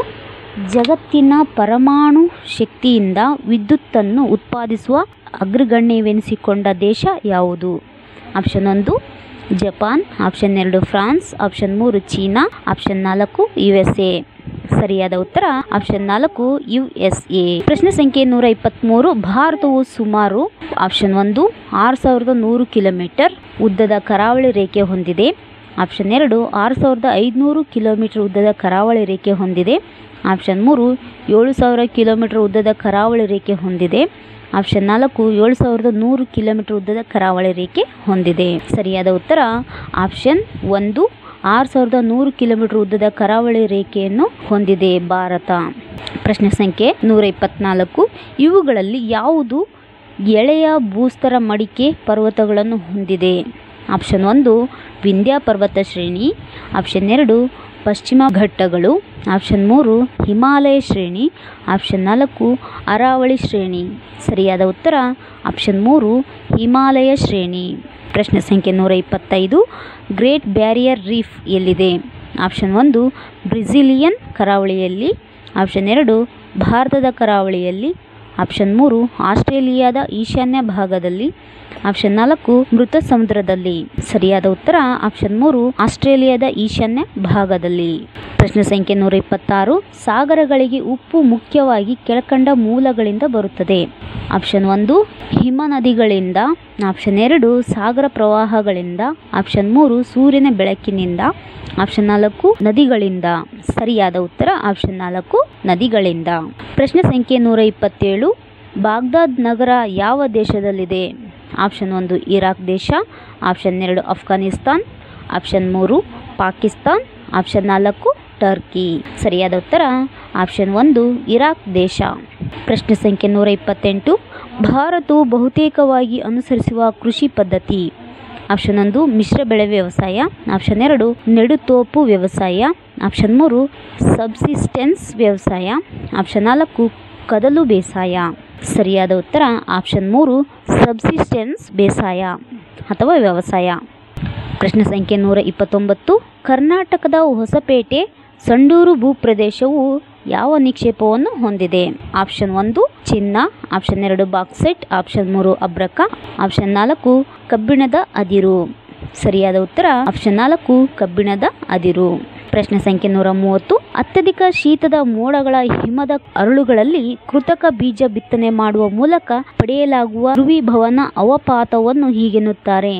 ಜಗತ್ತಿನ ಪರಮಾಣು ಶಕ್ತಿಯಿಂದ ವಿದ್ಯುತ್ತನ್ನು ಉತ್ಪಾದಿಸುವ ಅಗ್ರಗಣ್ಯವೆನಿಸಿಕೊಂಡ ದೇಶ ಯಾವುದು? ಆಪ್ಷನ್ ಒಂದು ಜಪಾನ್, ಆಪ್ಷನ್ ಎರಡು ಫ್ರಾನ್ಸ್, ಆಪ್ಷನ್ ಮೂರು ಚೀನಾ, ಆಪ್ಷನ್ ನಾಲ್ಕು ಯು ಎಸ್ ಎ. ಸರಿಯಾದ ಉತ್ತರ ಆಪ್ಷನ್ ನಾಲ್ಕು ಯು ಎಸ್ ಎ. ಪ್ರಶ್ನೆ ಸಂಖ್ಯೆ ನೂರ ಇಪ್ಪತ್ತ್ಮೂರು. ಭಾರತವು ಸುಮಾರು ಆಪ್ಷನ್ ಒಂದು ಆರು ಸಾವಿರದ ನೂರು ಕಿಲೋಮೀಟರ್ ಉದ್ದದ ಕರಾವಳಿ ರೇಖೆ ಹೊಂದಿದೆ, ಆಪ್ಷನ್ ಎರಡು ಆರು ಸಾವಿರದ ಐದುನೂರು ಕಿಲೋಮೀಟರ್ ಉದ್ದದ ಕರಾವಳಿ ರೇಖೆ ಹೊಂದಿದೆ, ಆಪ್ಷನ್ ಮೂರು ಏಳು ಸಾವಿರ ಕಿಲೋಮೀಟರ್ ಉದ್ದದ ಕರಾವಳಿ ರೇಖೆ ಹೊಂದಿದೆ, ಆಪ್ಷನ್ ನಾಲ್ಕು ಏಳು ಸಾವಿರದ ನೂರು ಕಿಲೋಮೀಟರ್ ಉದ್ದದ ಕರಾವಳಿ ರೇಖೆ ಹೊಂದಿದೆ. ಸರಿಯಾದ ಉತ್ತರ ಆಪ್ಷನ್ ಒಂದು ಆರು ಸಾವಿರದ ನೂರು ಕಿಲೋಮೀಟರ್ ಉದ್ದದ ಕರಾವಳಿ ರೇಖೆಯನ್ನು ಹೊಂದಿದೆ ಭಾರತ. ಪ್ರಶ್ನೆ ಸಂಖ್ಯೆ ನೂರ ಇಪ್ಪತ್ನಾಲ್ಕು. ಇವುಗಳಲ್ಲಿ ಯಾವುದು ಎಳೆಯ ಭೂಸ್ತರ ಮಡಿಕೆ ಪರ್ವತಗಳನ್ನು ಹೊಂದಿದೆ? ಆಪ್ಷನ್ ಒಂದು ವಿಂಧ್ಯ ಪರ್ವತ ಶ್ರೇಣಿ, ಆಪ್ಷನ್ ಎರಡು ಪಶ್ಚಿಮ ಘಟ್ಟಗಳು, ಆಪ್ಷನ್ ಮೂರು ಹಿಮಾಲಯ ಶ್ರೇಣಿ, ಆಪ್ಷನ್ ನಾಲ್ಕು ಅರಾವಳಿ ಶ್ರೇಣಿ. ಸರಿಯಾದ ಉತ್ತರ ಆಪ್ಷನ್ ಮೂರು ಹಿಮಾಲಯ ಶ್ರೇಣಿ. ಪ್ರಶ್ನೆ ಸಂಖ್ಯೆ ನೂರ ಇಪ್ಪತ್ತೈದು. ಗ್ರೇಟ್ ಬ್ಯಾರಿಯರ್ ರೀಫ್ ಎಲ್ಲಿದೆ? ಆಪ್ಷನ್ ಒಂದು ಬ್ರೆಜಿಲಿಯನ್ ಕರಾವಳಿಯಲ್ಲಿ, ಆಪ್ಷನ್ ಎರಡು ಭಾರತದ ಕರಾವಳಿಯಲ್ಲಿ, ಆಪ್ಷನ್ ಮೂರು ಆಸ್ಟ್ರೇಲಿಯಾದ ಈಶಾನ್ಯ ಭಾಗದಲ್ಲಿ, ಆಪ್ಷನ್ ನಾಲ್ಕು ಮೃತ ಸಮುದ್ರದಲ್ಲಿ. ಸರಿಯಾದ ಉತ್ತರ ಆಪ್ಷನ್ ಮೂರು ಆಸ್ಟ್ರೇಲಿಯಾದ ಈಶಾನ್ಯ ಭಾಗದಲ್ಲಿ. ಪ್ರಶ್ನೆ ಸಂಖ್ಯೆ ನೂರ ಇಪ್ಪತ್ತಾರು. ಸಾಗರಗಳಿಗೆ ಉಪ್ಪು ಮುಖ್ಯವಾಗಿ ಕೆಳಕಂಡ ಮೂಲಗಳಿಂದ ಬರುತ್ತದೆ. ಆಪ್ಷನ್ ಒಂದು ಹಿಮ ನದಿಗಳಿಂದ, ಆಪ್ಷನ್ ಎರಡು ಸಾಗರ ಪ್ರವಾಹಗಳಿಂದ, ಆಪ್ಷನ್ ಮೂರು ಸೂರ್ಯನ ಬೆಳಕಿನಿಂದ, ಆಪ್ಷನ್ ನಾಲ್ಕು ನದಿಗಳಿಂದ. ಸರಿಯಾದ ಉತ್ತರ ಆಪ್ಷನ್ ನಾಲ್ಕು ನದಿಗಳಿಂದ. ಪ್ರಶ್ನೆ ಸಂಖ್ಯೆ ನೂರ ಇಪ್ಪತ್ತೇಳು. ಬಾಗ್ದಾದ್ ನಗರ ಯಾವ ದೇಶದಲ್ಲಿದೆ? ಆಪ್ಷನ್ ಒಂದು ಇರಾಕ್ ದೇಶ, ಆಪ್ಷನ್ ಎರಡು ಅಫ್ಘಾನಿಸ್ತಾನ್, ಆಪ್ಷನ್ ಮೂರು ಪಾಕಿಸ್ತಾನ್, ಆಪ್ಷನ್ ನಾಲ್ಕು ಟರ್ಕಿ. ಸರಿಯಾದ ಉತ್ತರ ಆಪ್ಷನ್ ಒಂದು ಇರಾಕ್ ದೇಶ. ಪ್ರಶ್ನೆ ಸಂಖ್ಯೆ ನೂರ ಇಪ್ಪತ್ತೆಂಟು. ಭಾರತವು ಬಹುತೇಕವಾಗಿ ಅನುಸರಿಸುವ ಕೃಷಿ ಪದ್ಧತಿ? ಆಪ್ಷನ್ ಒಂದು ಮಿಶ್ರ ಬೆಳೆ ವ್ಯವಸಾಯ, ಆಪ್ಷನ್ ಎರಡು ನೆಡುತೋಪು ವ್ಯವಸಾಯ, ಆಪ್ಷನ್ ಮೂರು ಸಬ್ಸಿಸ್ಟೆನ್ಸ್ ವ್ಯವಸಾಯ, ಆಪ್ಷನ್ ನಾಲ್ಕು ಕದಲು ಬೇಸಾಯ. ಸರಿಯಾದ ಉತ್ತರ ಆಪ್ಷನ್ ಮೂರು ಸಬ್ಸಿಸ್ಟೆನ್ಸ್ ಬೇಸಾಯ ಅಥವಾ ವ್ಯವಸಾಯ. ಪ್ರಶ್ನೆ ಸಂಖ್ಯೆ ನೂರ ಇಪ್ಪತ್ತೊಂಬತ್ತು. ಕರ್ನಾಟಕದ ಹೊಸಪೇಟೆ ಸಂಡೂರು ಭೂಪ್ರದೇಶವು ಯಾವ ನಿಕ್ಷೇಪವನ್ನು ಹೊಂದಿದೆ? ಆಪ್ಷನ್ ಒಂದು ಚಿನ್ನ, ಆಪ್ಷನ್ ಎರಡು ಬಾಕ್ಸೈಟ್, ಆಪ್ಷನ್ ಮೂರು ಅಬ್ರಕ, ಆಪ್ಷನ್ ನಾಲ್ಕು ಕಬ್ಬಿಣದ ಅದಿರು. ಸರಿಯಾದ ಉತ್ತರ ಆಪ್ಷನ್ ನಾಲ್ಕು ಕಬ್ಬಿಣದ ಅದಿರು. ಪ್ರಶ್ನೆ ಸಂಖ್ಯೆ ನೂರ ಮೂವತ್ತು. ಅತ್ಯಧಿಕ ಶೀತದ ಮೋಡಗಳ ಹಿಮದ ಅರಳುಗಳಲ್ಲಿ ಕೃತಕ ಬೀಜ ಬಿತ್ತನೆ ಮಾಡುವ ಮೂಲಕ ಪಡೆಯಲಾಗುವ ಧ್ರುವೀಭವನ ಅವಪಾತವನ್ನು ಹೀಗೆನ್ನುತ್ತಾರೆ?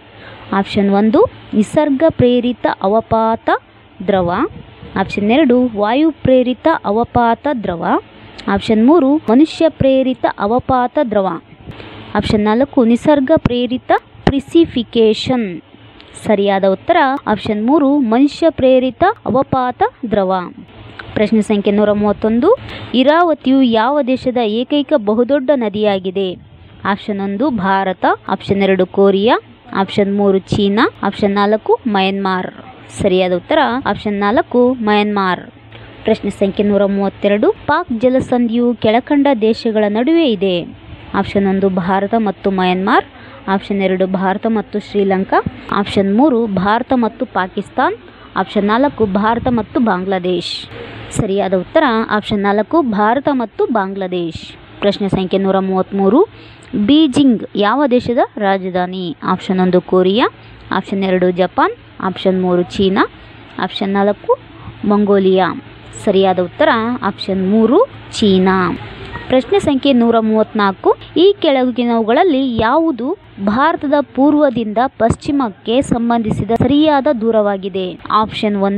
ಆಪ್ಷನ್ ಒಂದು ನಿಸರ್ಗ ಪ್ರೇರಿತ ಅವಪಾತ ದ್ರವ, ಆಪ್ಷನ್ ಎರಡು ವಾಯು ಪ್ರೇರಿತ ಅವಪಾತ ದ್ರವ, ಆಪ್ಷನ್ ಮೂರು ಮನುಷ್ಯ ಪ್ರೇರಿತ ಅವಪಾತ ದ್ರವ, ಆಪ್ಷನ್ ನಾಲ್ಕು ನಿಸರ್ಗ ಪ್ರೇರಿತ ಪ್ರಿಸಿಫಿಕೇಶನ್. ಸರಿಯಾದ ಉತ್ತರ ಆಪ್ಷನ್ ಮೂರು ಮನುಷ್ಯ ಪ್ರೇರಿತ ಅವಪಾತ ದ್ರವ. ಪ್ರಶ್ನೆ ಸಂಖ್ಯೆ ನೂರ ಮೂವತ್ತೊಂದು. ಇರಾವತಿಯು ಯಾವ ದೇಶದ ಏಕೈಕ ಬಹುದೊಡ್ಡ ನದಿಯಾಗಿದೆ? ಆಪ್ಷನ್ ಒಂದು ಭಾರತ, ಆಪ್ಷನ್ ಎರಡು ಕೊರಿಯಾ, ಆಪ್ಷನ್ ಮೂರು ಚೀನಾ, ಆಪ್ಷನ್ ನಾಲ್ಕು ಮಯನ್ಮಾರ್. ಸರಿಯಾದ ಉತ್ತರ ಆಪ್ಷನ್ ನಾಲ್ಕು ಮಯನ್ಮಾರ್. ಪ್ರಶ್ನೆ ಸಂಖ್ಯೆ ನೂರ ಮೂವತ್ತೆರಡು. ಪಾಕ್ ಜಲಸಂಧಿಯು ಕೆಳಕಂಡ ದೇಶಗಳ ನಡುವೆ ಇದೆ? ಆಪ್ಷನ್ ಒಂದು ಭಾರತ ಮತ್ತು ಮಯನ್ಮಾರ್, ಆಪ್ಷನ್ ಎರಡು ಭಾರತ ಮತ್ತು ಶ್ರೀಲಂಕಾ, ಆಪ್ಷನ್ ಮೂರು ಭಾರತ ಮತ್ತು ಪಾಕಿಸ್ತಾನ್, ಆಪ್ಷನ್ ನಾಲ್ಕು ಭಾರತ ಮತ್ತು ಬಾಂಗ್ಲಾದೇಶ್. ಸರಿಯಾದ ಉತ್ತರ ಆಪ್ಷನ್ ನಾಲ್ಕು ಭಾರತ ಮತ್ತು ಬಾಂಗ್ಲಾದೇಶ್. ಪ್ರಶ್ನೆ ಸಂಖ್ಯೆ ನೂರ ಮೂವತ್ತ್ಮೂರು. ಬೀಜಿಂಗ್ ಯಾವ ದೇಶದ ರಾಜಧಾನಿ? ಆಪ್ಷನ್ ಒಂದು ಕೊರಿಯಾ, ಆಪ್ಷನ್ ಎರಡು ಜಪಾನ್, ಆಪ್ಷನ್ ಮೂರು ಚೀನಾ, ಆಪ್ಷನ್ ನಾಲ್ಕು ಮಂಗೋಲಿಯಾ. ಸರಿಯಾದ ಉತ್ತರ ಆಪ್ಷನ್ ಮೂರು ಚೀನಾ. ಪ್ರಶ್ನೆ ಸಂಖ್ಯೆ ನೂರ ಮೂವತ್ತ್ನಾಲ್ಕು. ಈ ಕೆಳಗಿನವುಗಳಲ್ಲಿ ಯಾವುದು ಭಾರತದ ಪೂರ್ವದಿಂದ ಪಶ್ಚಿಮಕ್ಕೆ ಸಂಬಂಧಿಸಿದ ಸರಿಯಾದ ದೂರವಾಗಿದೆ? ಆಪ್ಷನ್ ಒಂದು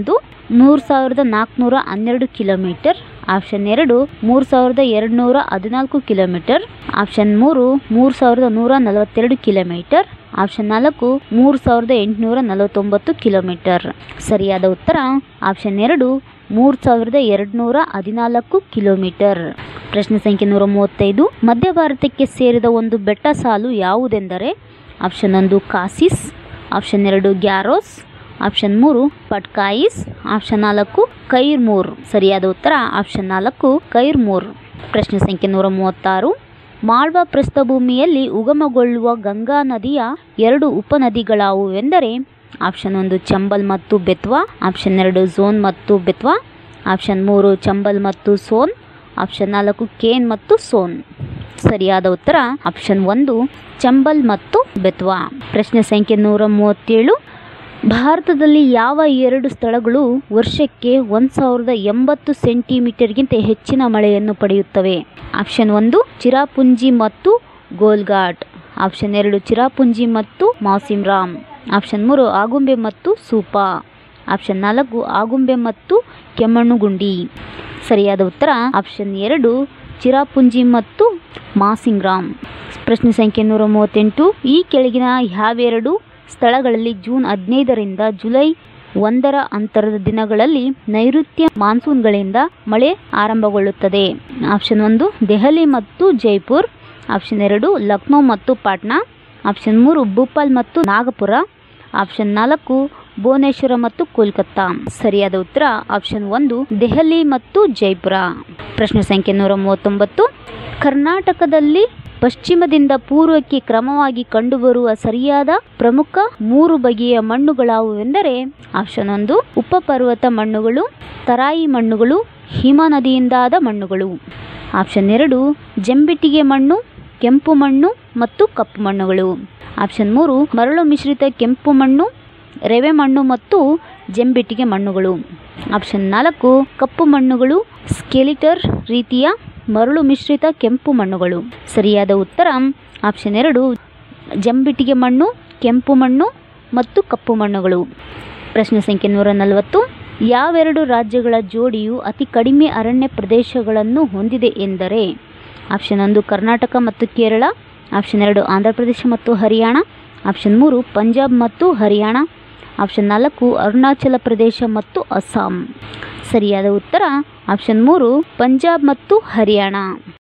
ಮೂರು ಸಾವಿರದ ನಾಲ್ಕುನೂರ ಹನ್ನೆರಡು ಕಿಲೋಮೀಟರ್. ಆಪ್ಷನ್ ಎರಡು ಮೂರು ಸಾವಿರದ ಎರಡು ನೂರ ಹದಿನಾಲ್ಕು ಕಿಲೋಮೀಟರ್. ಆಪ್ಷನ್ ಮೂರು ಮೂರು ಸಾವಿರದ ನೂರ ನಲವತ್ತೆರಡು ಕಿಲೋಮೀಟರ್. ಆಪ್ಷನ್ ನಾಲ್ಕು ಮೂರು ಸಾವಿರದ ಎಂಟುನೂರ ನಲವತ್ತೊಂಬತ್ತು ಕಿಲೋಮೀಟರ್. ಸರಿಯಾದ ಉತ್ತರ ಆಪ್ಷನ್ ಎರಡು ಮೂರು ಸಾವಿರದ ಎರಡು ನೂರ ಹದಿನಾಲ್ಕು ಕಿಲೋಮೀಟರ್. ಪ್ರಶ್ನೆ ಸಂಖ್ಯೆ ನೂರ ಮೂವತ್ತೈದು. ಮಧ್ಯ ಭಾರತಕ್ಕೆ ಸೇರಿದ ಒಂದು ಬೆಟ್ಟ ಸಾಲು ಯಾವುದೆಂದರೆ? ಆಪ್ಷನ್ ಒಂದು ಕಾಸಿಸ್. ಆಪ್ಷನ್ ಎರಡು ಗ್ಯಾರೋಸ್. ಆಪ್ಷನ್ ಮೂರು ಪಟ್ಕಾಯಿಸ್. ಆಪ್ಷನ್ ನಾಲ್ಕು ಕೈರ್ಮೂರ್. ಸರಿಯಾದ ಉತ್ತರ ಆಪ್ಷನ್ ನಾಲ್ಕು ಕೈರ್ಮೂರ್. ಪ್ರಶ್ನೆ ಸಂಖ್ಯೆ ನೂರ ಮೂವತ್ತಾರು. ಮಾಳ್ವಾ ಪ್ರಸ್ಥಭೂಮಿಯಲ್ಲಿ ಉಗಮಗೊಳ್ಳುವ ಗಂಗಾ ನದಿಯ ಎರಡು ಉಪನದಿಗಳಾವುವೆಂದರೆ? ಆಪ್ಷನ್ ಒಂದು ಚಂಬಲ್ ಮತ್ತು ಬೆತ್ವಾ. ಆಪ್ಷನ್ ಎರಡು ಝೋನ್ ಮತ್ತು ಬೆತ್ವಾ. ಆಪ್ಷನ್ ಮೂರು ಚಂಬಲ್ ಮತ್ತು ಸೋನ್. ಆಪ್ಷನ್ ನಾಲ್ಕು ಕೇನ್ ಮತ್ತು ಸೋನ್. ಸರಿಯಾದ ಉತ್ತರ ಆಪ್ಷನ್ ಒಂದು ಚಂಬಲ್ ಮತ್ತು ಬೆತ್ವಾ. ಪ್ರಶ್ನೆ ಸಂಖ್ಯೆ ನೂರ ಮೂವತ್ತೇಳು. ಭಾರತದಲ್ಲಿ ಯಾವ ಎರಡು ಸ್ಥಳಗಳು ವರ್ಷಕ್ಕೆ ಒಂದು ಸಾವಿರದ ಎಂಬತ್ತು ಸೆಂಟಿಮೀಟರ್ಗಿಂತ ಹೆಚ್ಚಿನ ಮಳೆಯನ್ನು ಪಡೆಯುತ್ತವೆ? ಆಪ್ಷನ್ ಒಂದು ಚಿರಾಪುಂಜಿ ಮತ್ತು ಗೋಲ್ಘಾಟ್. ಆಪ್ಷನ್ ಎರಡು ಚಿರಾಪುಂಜಿ ಮತ್ತು ಮೌಸಿಮ್ರಾಮ್. ಆಪ್ಷನ್ ಮೂರು ಆಗುಂಬೆ ಮತ್ತು ಸೂಪಾ. ಆಪ್ಷನ್ ನಾಲ್ಕು ಆಗುಂಬೆ ಮತ್ತು ಕೆಮ್ಮಣ್ಣುಗುಂಡಿ. ಸರಿಯಾದ ಉತ್ತರ ಆಪ್ಷನ್ ಎರಡು ಚಿರಾಪುಂಜಿ ಮತ್ತು ಮಾಸಿಂಗ್ರಾಮ್. ಪ್ರಶ್ನೆ ಸಂಖ್ಯೆ ನೂರ ಮೂವತ್ತೆಂಟು. ಈ ಕೆಳಗಿನ ಯಾವೆರಡು ಸ್ಥಳಗಳಲ್ಲಿ ಜೂನ್ ಹದಿನೈದರಿಂದ ಜುಲೈ ಒಂದರ ಅಂತರದ ದಿನಗಳಲ್ಲಿ ನೈಋತ್ಯ ಮಾನ್ಸೂನ್ಗಳಿಂದ ಮಳೆ ಆರಂಭಗೊಳ್ಳುತ್ತದೆ? ಆಪ್ಷನ್ ಒಂದು ದೆಹಲಿ ಮತ್ತು ಜೈಪುರ್. ಆಪ್ಷನ್ ಎರಡು ಲಕ್ನೋ ಮತ್ತು ಪಾಟ್ನಾ. ಆಪ್ಷನ್ ಮೂರು ಭೋಪಾಲ್ ಮತ್ತು ನಾಗಪುರ. ಆಪ್ಷನ್ ನಾಲ್ಕು ಭುವನೇಶ್ವರ ಮತ್ತು ಕೋಲ್ಕತ್ತಾ. ಸರಿಯಾದ ಉತ್ತರ ಆಪ್ಷನ್ ಒಂದು ದೆಹಲಿ ಮತ್ತು ಜೈಪುರ. ಪ್ರಶ್ನೆ ಸಂಖ್ಯೆ ನೂರ ಮೂವತ್ತೊಂಬತ್ತು. ಕರ್ನಾಟಕದಲ್ಲಿ ಪಶ್ಚಿಮದಿಂದ ಪೂರ್ವಕ್ಕೆ ಕ್ರಮವಾಗಿ ಕಂಡುಬರುವ ಸರಿಯಾದ ಪ್ರಮುಖ ಮೂರು ಬಗೆಯ ಮಣ್ಣುಗಳಾವುವೆಂದರೆ? ಆಪ್ಷನ್ ಒಂದು ಉಪಪರ್ವತ ಮಣ್ಣುಗಳು, ತರಾಯಿ ಮಣ್ಣುಗಳು, ಹಿಮ ನದಿಯಿಂದಾದ ಮಣ್ಣುಗಳು. ಆಪ್ಷನ್ ಎರಡು ಜಂಬಿಟ್ಟಿಗೆ ಮಣ್ಣು, ಕೆಂಪು ಮಣ್ಣು ಮತ್ತು ಕಪ್ಪು ಮಣ್ಣುಗಳು. ಆಪ್ಷನ್ ಮೂರು ಮರಳು ಮಿಶ್ರಿತ ಕೆಂಪು ಮಣ್ಣು, ರೆವೆ ಮಣ್ಣು ಮತ್ತು ಜಂಬಿಟ್ಟಿಗೆ ಮಣ್ಣುಗಳು. ಆಪ್ಷನ್ ನಾಲ್ಕು ಕಪ್ಪು ಮಣ್ಣುಗಳು, ಸ್ಕೆಲಿಟರ್ ರೀತಿಯ ಮರಳು ಮಿಶ್ರಿತ ಕೆಂಪು ಮಣ್ಣುಗಳು. ಸರಿಯಾದ ಉತ್ತರ ಆಪ್ಷನ್ ಎರಡು ಜಂಬಿಟ್ಟಿಗೆ ಮಣ್ಣು, ಕೆಂಪು ಮಣ್ಣು ಮತ್ತು ಕಪ್ಪು ಮಣ್ಣುಗಳು. ಪ್ರಶ್ನೆ ಸಂಖ್ಯೆ ನೂರ ನಲವತ್ತು. ಯಾವೆರಡು ರಾಜ್ಯಗಳ ಜೋಡಿಯು ಅತಿ ಕಡಿಮೆ ಅರಣ್ಯ ಪ್ರದೇಶಗಳನ್ನು ಹೊಂದಿದೆ ಎಂದರೆ? ಆಪ್ಷನ್ ಒಂದು ಕರ್ನಾಟಕ ಮತ್ತು ಕೇರಳ. ಆಪ್ಷನ್ ಎರಡು ಆಂಧ್ರ ಪ್ರದೇಶ ಮತ್ತು ಹರಿಯಾಣ. ಆಪ್ಷನ್ ಮೂರು ಪಂಜಾಬ್ ಮತ್ತು ಹರಿಯಾಣ. ಆಪ್ಷನ್ ನಾಲ್ಕು ಅರುಣಾಚಲ ಪ್ರದೇಶ ಮತ್ತು ಅಸ್ಸಾಂ. ಸರಿಯಾದ ಉತ್ತರ ಆಪ್ಷನ್ ಮೂರು ಪಂಜಾಬ್ ಮತ್ತು ಹರಿಯಾಣ.